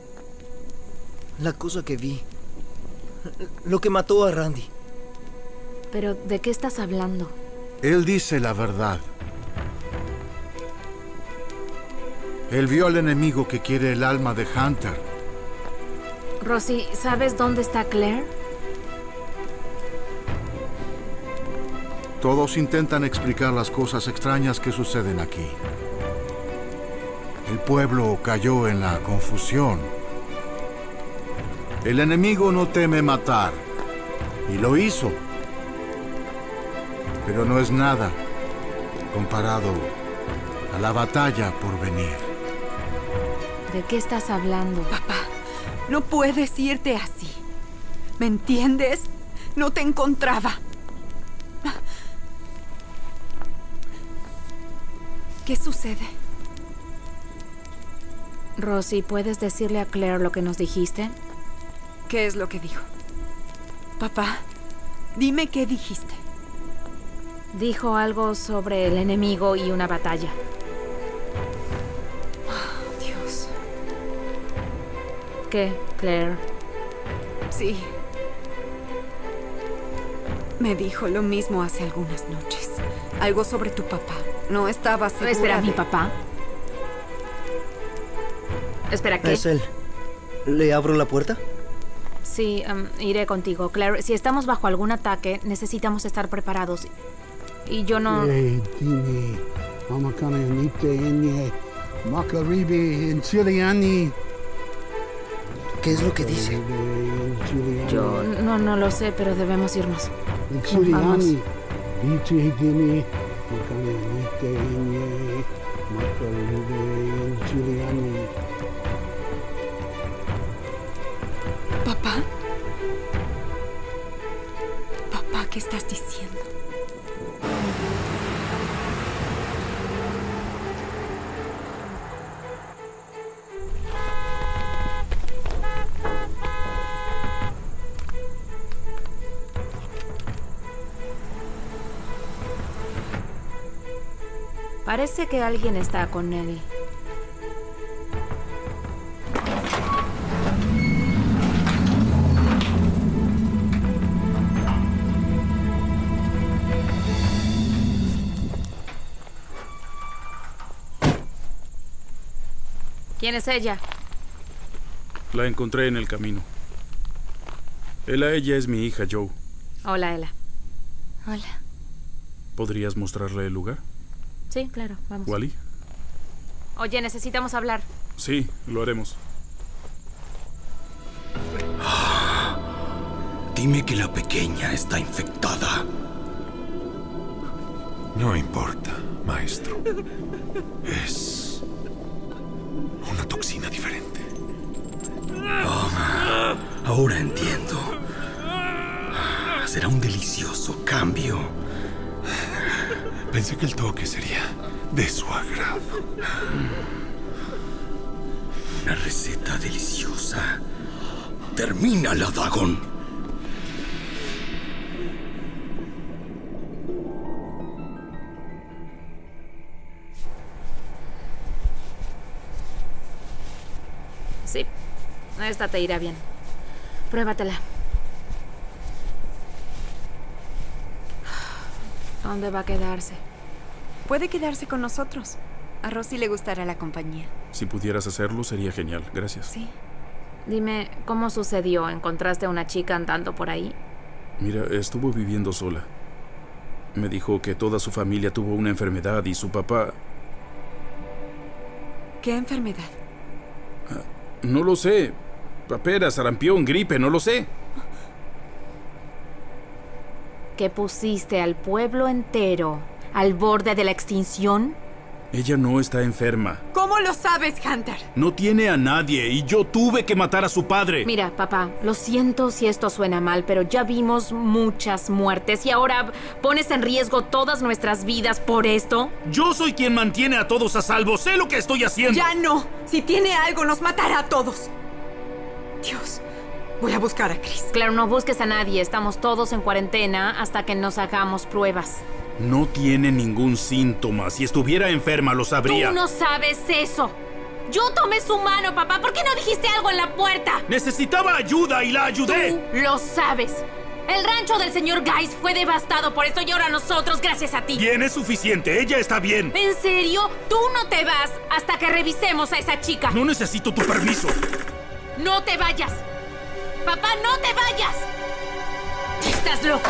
La cosa que vi. Lo que mató a Randy. ¿Pero de qué estás hablando? Él dice la verdad. Él vio al enemigo que quiere el alma de Hunter. Rosie, ¿sabes dónde está Claire? Todos intentan explicar las cosas extrañas que suceden aquí. El pueblo cayó en la confusión. El enemigo no teme matar, y lo hizo. Pero no es nada comparado a la batalla por venir. ¿De qué estás hablando? Papá, no puedes irte así. ¿Me entiendes? No te encontraba. ¿Qué sucede? Rosie, ¿puedes decirle a Claire lo que nos dijiste? ¿Qué es lo que dijo? Papá, dime qué dijiste. Dijo algo sobre el enemigo y una batalla. Oh, Dios. ¿Qué, Claire? Sí. Me dijo lo mismo hace algunas noches. Algo sobre tu papá. No estaba segura. Espera, de... ¿mi papá? Espera, ¿qué? Es él. ¿Le abro la puerta? Sí, um, iré contigo. Claire, si estamos bajo algún ataque, necesitamos estar preparados. Y yo no... ¿Qué es lo que dice? Yo no, no lo sé, pero debemos irnos. Vamos. ¿Papá? Papá, ¿qué estás diciendo? Parece que alguien está con él. ¿Quién es ella? La encontré en el camino. Ella, ella es mi hija, Joe. Hola, Ella. Hola. ¿Podrías mostrarle el lugar? Sí, claro, vamos. ¿Wally? Oye, necesitamos hablar. Sí, lo haremos. Dime que la pequeña está infectada. No importa, maestro. Es una toxina diferente. Oh, ahora entiendo. Será un delicioso cambio. Pensé que el toque sería de su agrado. Una receta deliciosa. Termínala, Dagon. Sí, esta te irá bien. Pruébatela. ¿Dónde va a quedarse? Puede quedarse con nosotros. A Rosie le gustará la compañía. Si pudieras hacerlo, sería genial. Gracias. Sí. Dime, ¿cómo sucedió? ¿Encontraste a una chica andando por ahí? Mira, estuvo viviendo sola. Me dijo que toda su familia tuvo una enfermedad y su papá... ¿Qué enfermedad? No lo sé. Papera, sarampión, gripe, no lo sé. ¿Que pusiste al pueblo entero al borde de la extinción? Ella no está enferma. ¿Cómo lo sabes, Hunter? No tiene a nadie y yo tuve que matar a su padre. Mira, papá, lo siento si esto suena mal, pero ya vimos muchas muertes y ahora pones en riesgo todas nuestras vidas por esto. Yo soy quien mantiene a todos a salvo. Sé lo que estoy haciendo. Ya no. Si tiene algo, nos matará a todos. Dios. Voy a buscar a Chris. Claro, no busques a nadie. Estamos todos en cuarentena hasta que nos hagamos pruebas. No tiene ningún síntoma. Si estuviera enferma, lo sabría. Tú no sabes eso. Yo tomé su mano, papá. ¿Por qué no dijiste algo en la puerta? Necesitaba ayuda y la ayudé. Tú lo sabes. El rancho del señor Guys fue devastado por esto y ahora nosotros, gracias a ti. Bien, es suficiente. Ella está bien. ¿En serio? Tú no te vas hasta que revisemos a esa chica. No necesito tu permiso. No te vayas. Papá, no te vayas. Estás loco.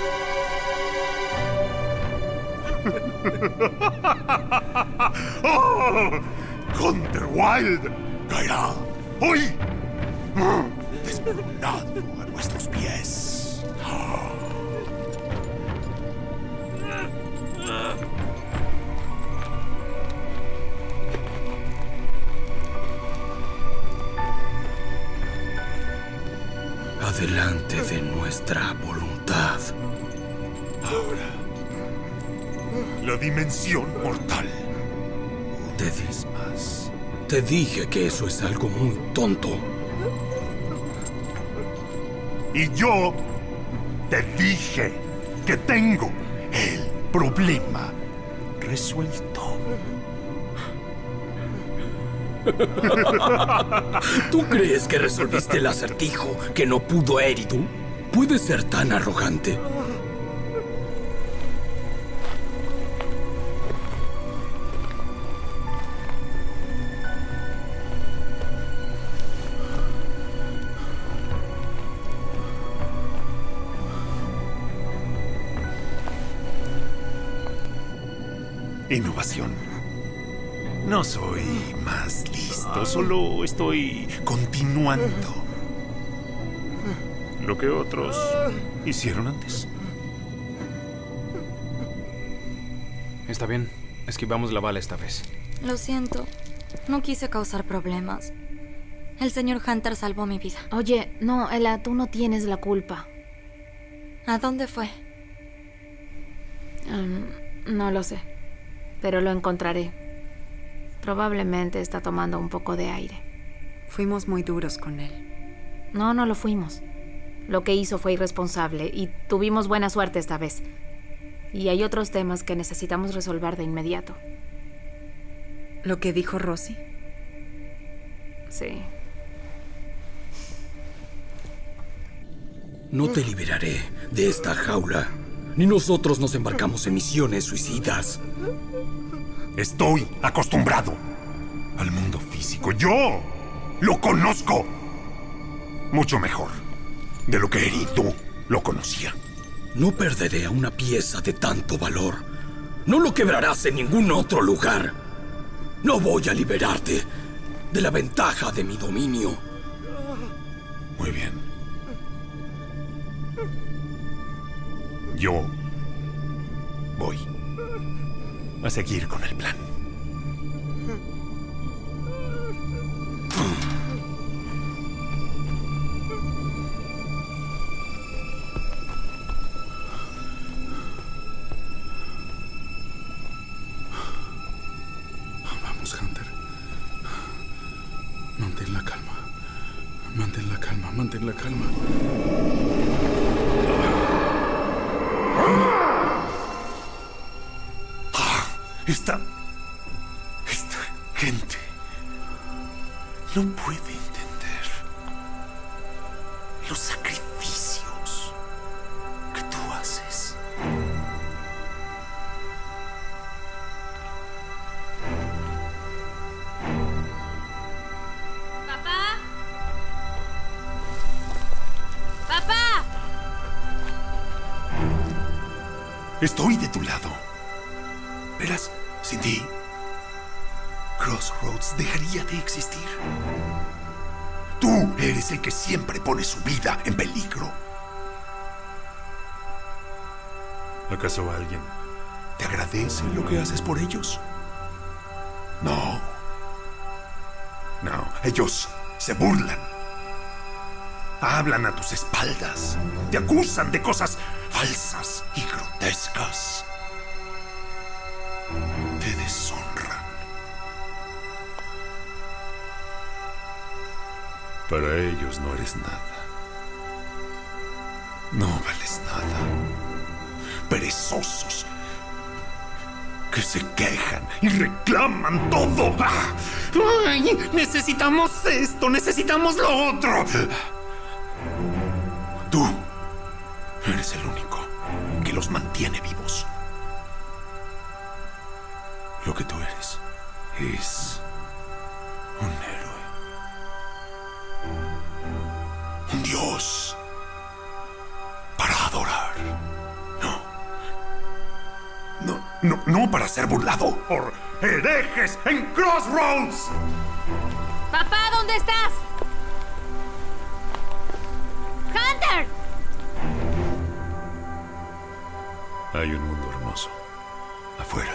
¡Oh! Hunter Wilde caerá hoy desmoronado a nuestros pies. Adelante de nuestra voluntad. Ahora, la dimensión mortal. Dismas, te dije que eso es algo muy tonto. Y yo te dije que tengo el problema resuelto. ¿Tú crees que resolviste el acertijo que no pudo Eridu? ¿Puedes ser tan arrogante? Innovación. No soy más listo, solo estoy continuando lo que otros hicieron antes. Está bien, esquivamos la bala esta vez. Lo siento, no quise causar problemas. El señor Hunter salvó mi vida. Oye, no, Ella, tú no tienes la culpa. ¿A dónde fue? Um, no lo sé, pero lo encontraré. Probablemente está tomando un poco de aire. Fuimos muy duros con él. No, no lo fuimos. Lo que hizo fue irresponsable y tuvimos buena suerte esta vez. Y hay otros temas que necesitamos resolver de inmediato. ¿Lo que dijo Rosy? Sí. No te liberaré de esta jaula. Ni nosotros nos embarcamos en misiones suicidas. Estoy acostumbrado al mundo físico. Yo lo conozco mucho mejor de lo que Eridu lo conocía. No perderé a una pieza de tanto valor. No lo quebrarás en ningún otro lugar. No voy a liberarte de la ventaja de mi dominio. Muy bien. Yo voy a seguir con el plan. Vamos, Hunter. Mantén la calma. Mantén la calma, mantén la calma. Esta... Esta gente no puede entender los sacrificios que tú haces. ¡Papá! ¡Papá! Estoy de tu lado. Verás, sin ti, Crossroads dejaría de existir. Tú eres el que siempre pone su vida en peligro. ¿Acaso alguien te agradece lo que haces por ellos? No. No, ellos se burlan. Hablan a tus espaldas. Te acusan de cosas falsas y grotescas. Te deshonran. Para ellos no eres nada. No vales nada. Perezosos, que se quejan y reclaman todo. ¡Ah! ¡Ay! Necesitamos esto, necesitamos lo otro. Tú eres el único que los mantiene vivos. Lo que tú eres es un héroe. Un dios para adorar. No. No, no, no para ser burlado por herejes en Crossroads. Papá, ¿dónde estás? ¡Hunter! Hay un mundo hermoso afuera.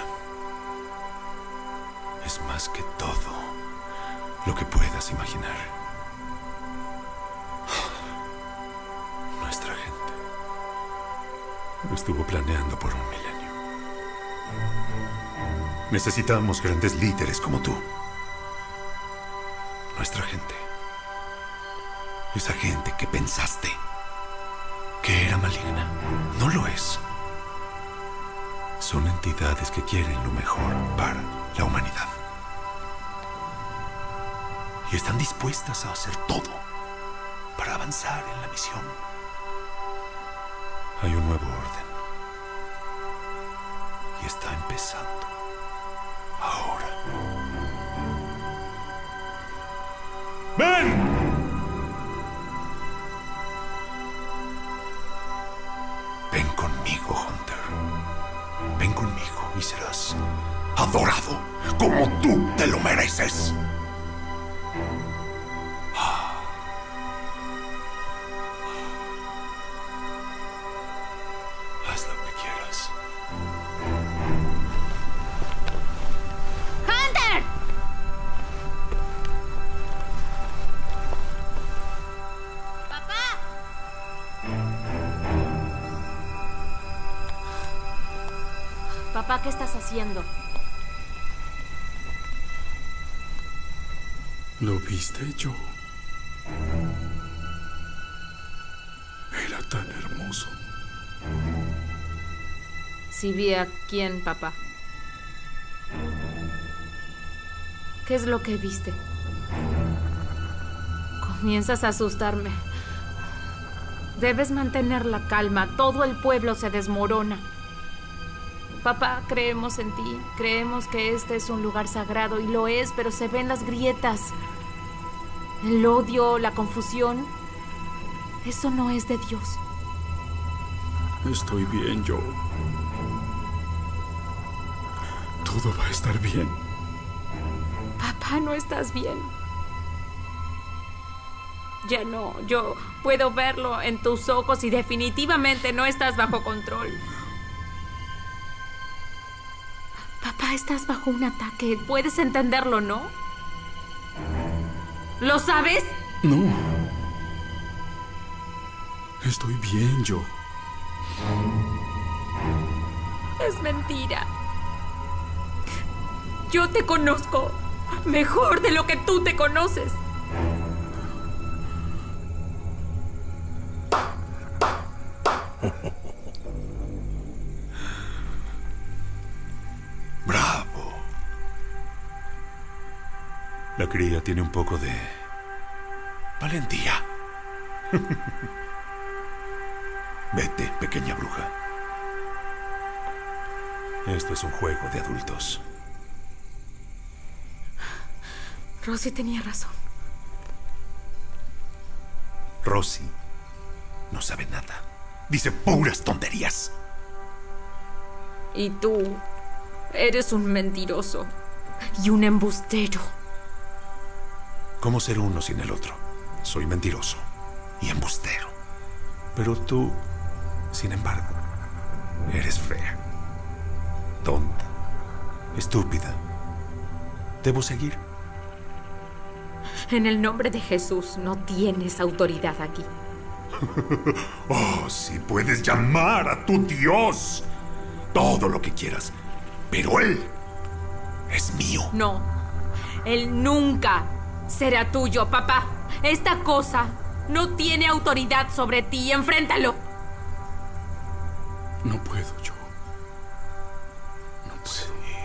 Es más que todo lo que puedas imaginar. Nuestra gente lo estuvo planeando por un milenio. Necesitamos grandes líderes como tú. Nuestra gente. Esa gente que pensaste que era maligna. No lo es. Son entidades que quieren lo mejor para la humanidad. Y están dispuestas a hacer todo para avanzar en la misión. Hay un nuevo orden. Y está empezando ahora. ¡Ven! Ven conmigo, Hunter. Ven conmigo y serás adorado como tú te lo mereces. Haz lo que quieras. ¡Hunter! ¡Papá! Papá, ¿qué estás haciendo? ¿Lo viste, Joe? Era tan hermoso. Sí vi a quién, papá. ¿Qué es lo que viste? Comienzas a asustarme. Debes mantener la calma. Todo el pueblo se desmorona. Papá, creemos en ti. Creemos que este es un lugar sagrado y lo es, pero se ven las grietas. El odio, la confusión. Eso no es de Dios. Estoy bien, Joe. Todo va a estar bien. Papá, no estás bien. Ya no, yo puedo verlo en tus ojos y definitivamente no estás bajo control. Papá, estás bajo un ataque. Puedes entenderlo, ¿no? ¿Lo sabes? No. Estoy bien, Joe. Es mentira. Yo te conozco mejor de lo que tú te conoces. ¡Bravo! La cría tiene un poco de valentía. Vete, pequeña bruja. Esto es un juego de adultos. Rosie tenía razón. Rosie no sabe nada. Dice puras tonterías. Y tú eres un mentiroso y un embustero. ¿Cómo ser uno sin el otro? Soy mentiroso y embustero. Pero tú, sin embargo, eres fea, tonta, estúpida. ¿Debo seguir? En el nombre de Jesús, no tienes autoridad aquí. Oh, sí, puedes llamar a tu Dios todo lo que quieras, pero Él es mío. No, Él nunca será tuyo, papá. Esta cosa no tiene autoridad sobre ti. Enfréntalo. No puedo, yo. No puedo. Sí.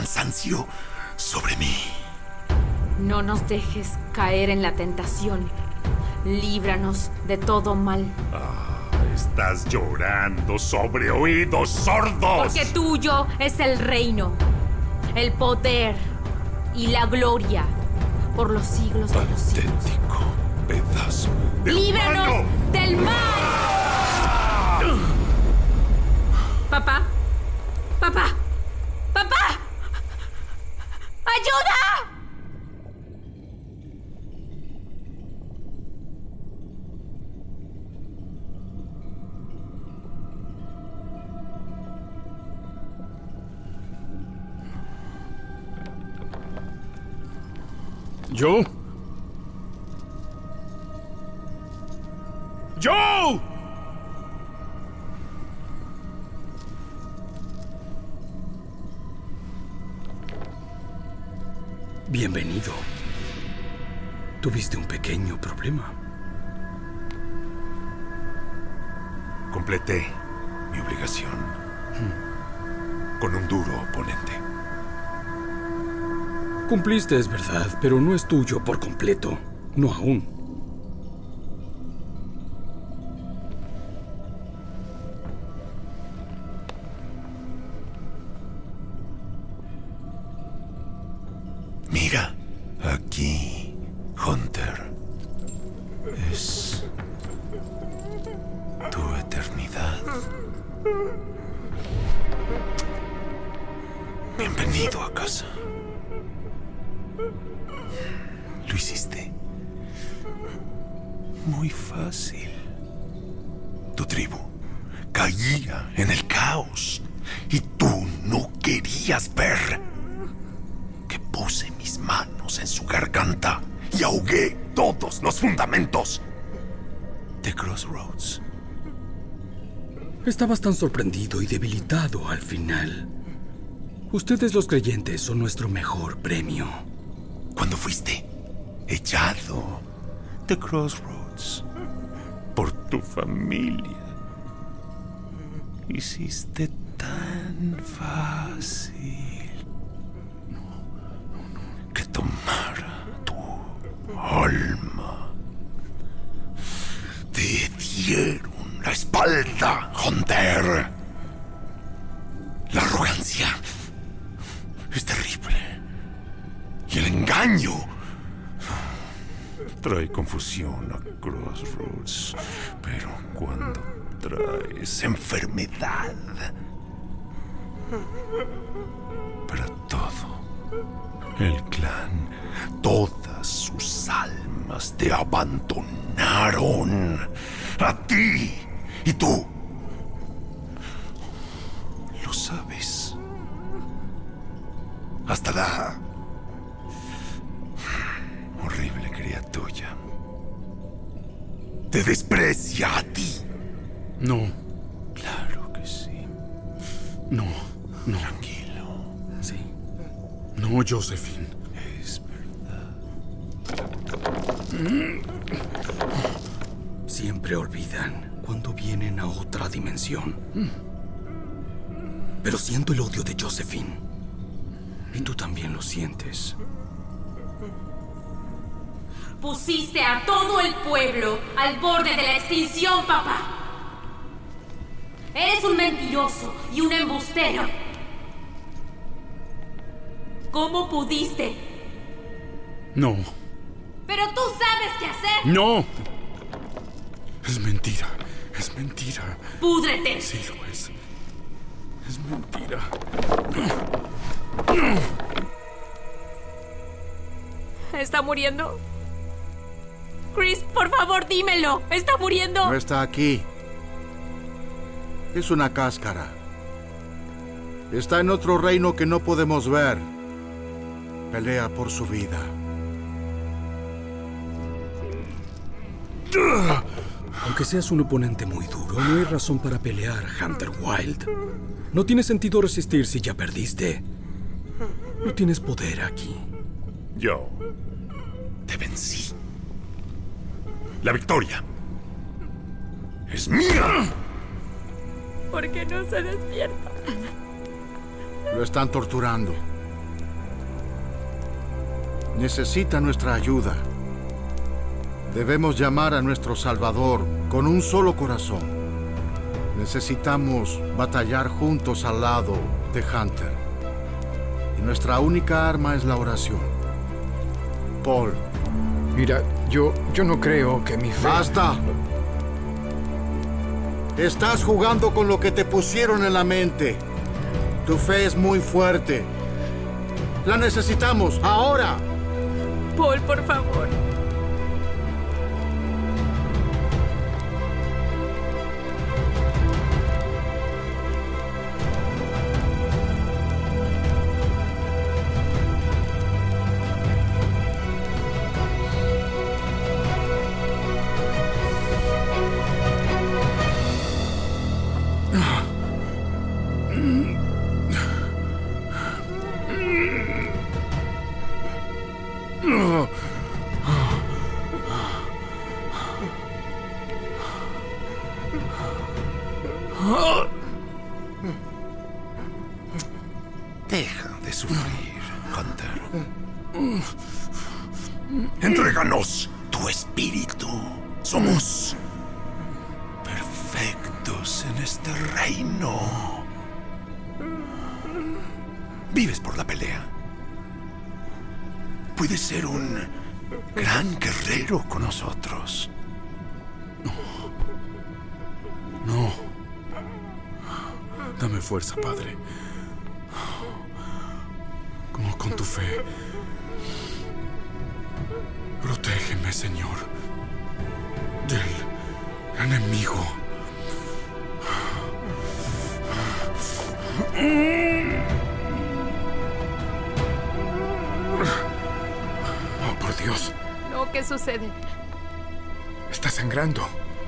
cansancio sobre mí. No nos dejes caer en la tentación. Líbranos de todo mal. Ah, estás llorando sobre oídos sordos. Porque tuyo es el reino, el poder y la gloria por los siglos de los siglos. Patético pedazo de ¡líbranos humano! del mal! Papá, papá, papá, ¡ayuda! ¿Yo? ¡Joe! Bienvenido. Tuviste un pequeño problema. Completé mi obligación con un duro oponente. Cumpliste, es verdad, pero no es tuyo por completo. No aún. Mira, aquí, Hunter. Es tu eternidad. Bienvenido a casa. Lo hiciste muy fácil. Tu tribu caía en el caos y tú no querías ver que puse mis manos en su garganta y ahogué todos los fundamentos de Crossroads. Estabas tan sorprendido y debilitado al final. Ustedes los creyentes son nuestro mejor premio. Cuando fuiste echado de Crossroads por tu familia, hiciste tan fácil que tomara tu alma. Te dieron la espalda, Hunter. La arrogancia es terrible. Y el engaño trae confusión a Crossroads. Pero cuando traes enfermedad para todo el clan, todas sus almas te abandonaron. A ti y tú lo sabes. Hasta la horrible criatura te desprecia a ti. No. Claro que sí. No, no. Tranquilo. Sí. No, Josephine. Es verdad. Siempre olvidan cuando vienen a otra dimensión. Pero siento el odio de Josephine. Y tú también lo sientes. Pusiste a todo el pueblo al borde de la extinción, papá. Eres un mentiroso y un embustero. ¿Cómo pudiste? No. Pero tú sabes qué hacer. No. Es mentira. Es mentira. ¡Púdrete! Sí, lo es. Es mentira. ¿Está muriendo? Chris, por favor, dímelo. ¿Está muriendo? No está aquí. Es una cáscara. Está en otro reino que no podemos ver. Pelea por su vida. Aunque seas un oponente muy duro, no hay razón para pelear, Hunter Wilde. No tiene sentido resistir si ya perdiste. No tienes poder aquí. Yo te vencí. La victoria es mía. ¿Por qué no se despierta? Lo están torturando. necesita nuestra ayuda. Debemos llamar a nuestro Salvador con un solo corazón. Necesitamos batallar juntos al lado de Hunter. Y nuestra única arma es la oración. Paul. Mira, yo, yo no creo que mi fe... ¡Basta! Estás jugando con lo que te pusieron en la mente. Tu fe es muy fuerte. La necesitamos, ahora. Paul, por favor. Deja de sufrir, Hunter. Entréganos tu espíritu. Somos perfectos en este reino. Vives por la pelea. Puedes ser un gran guerrero con nosotros. No. Dame fuerza, Padre. Como con tu fe. Protégeme, Señor, del enemigo. Oh, por Dios. No, ¿qué sucede? Está sangrando.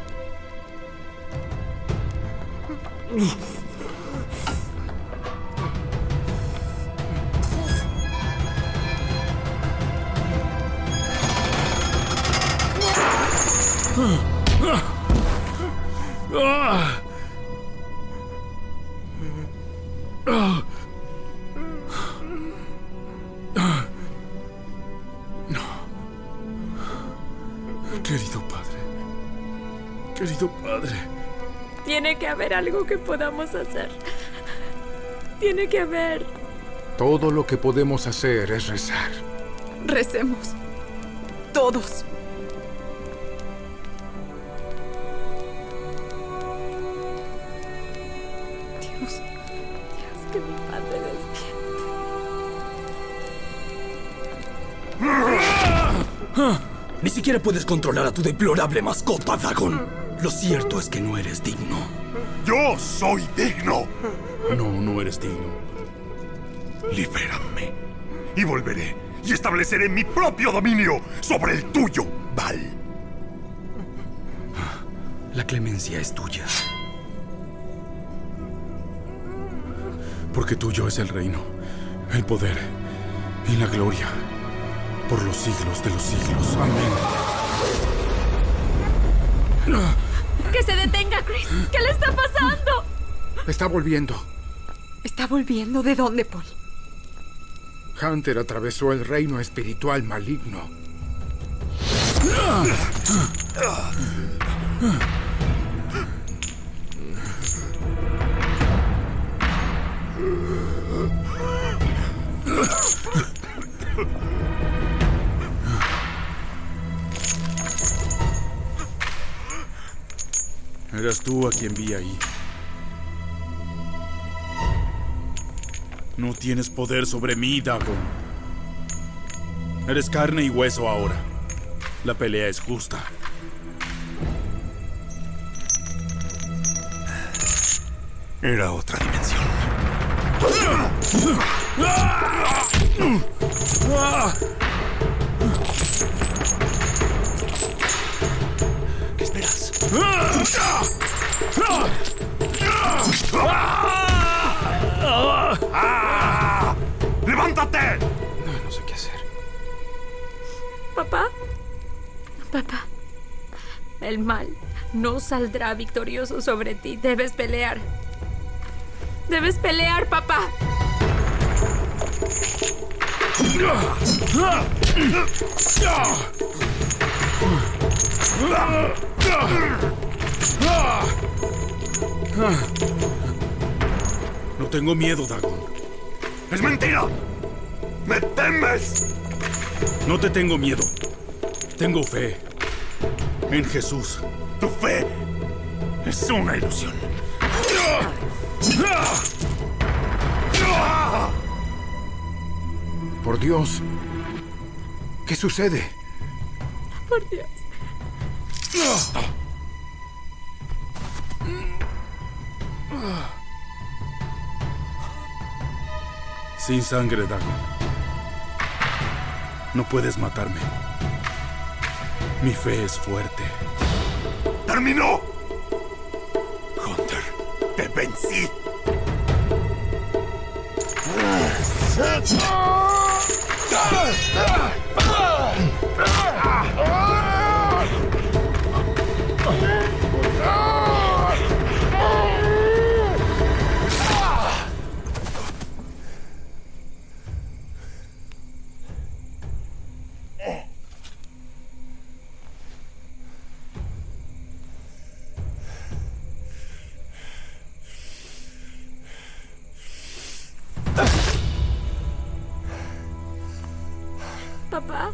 Querido Padre. Querido Padre. Tiene que haber algo que podamos hacer. Tiene que haber. Todo lo que podemos hacer es rezar. Recemos. Todos. Dios. Dios, que mi padre despierte. Ni siquiera puedes controlar a tu deplorable mascota, Dagon. Lo cierto es que no eres digno. ¡Yo soy digno! No, no eres digno. Libérame y volveré y estableceré mi propio dominio sobre el tuyo, Val. La clemencia es tuya. Porque tuyo es el reino, el poder y la gloria. Por los siglos de los siglos. Amén. ¡Que se detenga, Chris! ¿Qué le está pasando? Está volviendo. ¿Está volviendo? ¿De dónde, Paul? Hunter atravesó el reino espiritual maligno. Eras tú a quien vi ahí. No tienes poder sobre mí, Dagon. Eres carne y hueso ahora. La pelea es justa. Era otra dimensión. ¿Qué esperas? ¡Levántate! No, no sé qué hacer. ¿Papá? Papá. El mal no saldrá victorioso sobre ti. Debes pelear. Debes pelear, papá. No tengo miedo, Dagon. ¡Es mentira! ¡Me temes! No te tengo miedo. Tengo fe en Jesús. Tu fe es una ilusión. Por Dios. ¿Qué sucede? Por Dios. Sin sangre, Dagon. No puedes matarme. Mi fe es fuerte. ¡Terminó! Hunter, te vencí. Papá.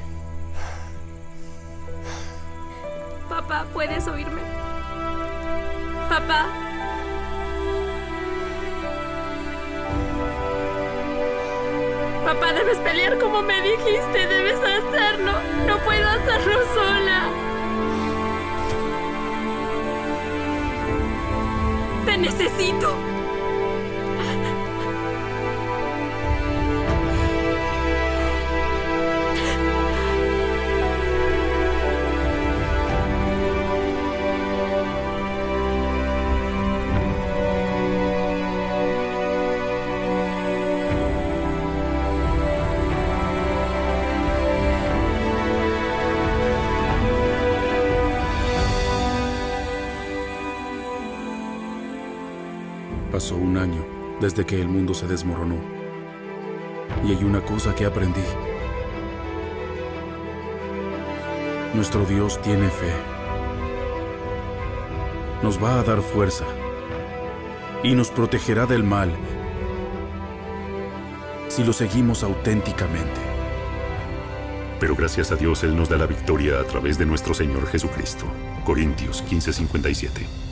Papá, ¿puedes oírme? Papá. Papá, debes pelear como me dijiste. Debes hacerlo. No puedo hacerlo sola. Te necesito. Pasó un año desde que el mundo se desmoronó. Y hay una cosa que aprendí. Nuestro Dios tiene fe. Nos va a dar fuerza. Y nos protegerá del mal si lo seguimos auténticamente. Pero gracias a Dios Él nos da la victoria a través de nuestro Señor Jesucristo. Corintios quince cincuenta y siete.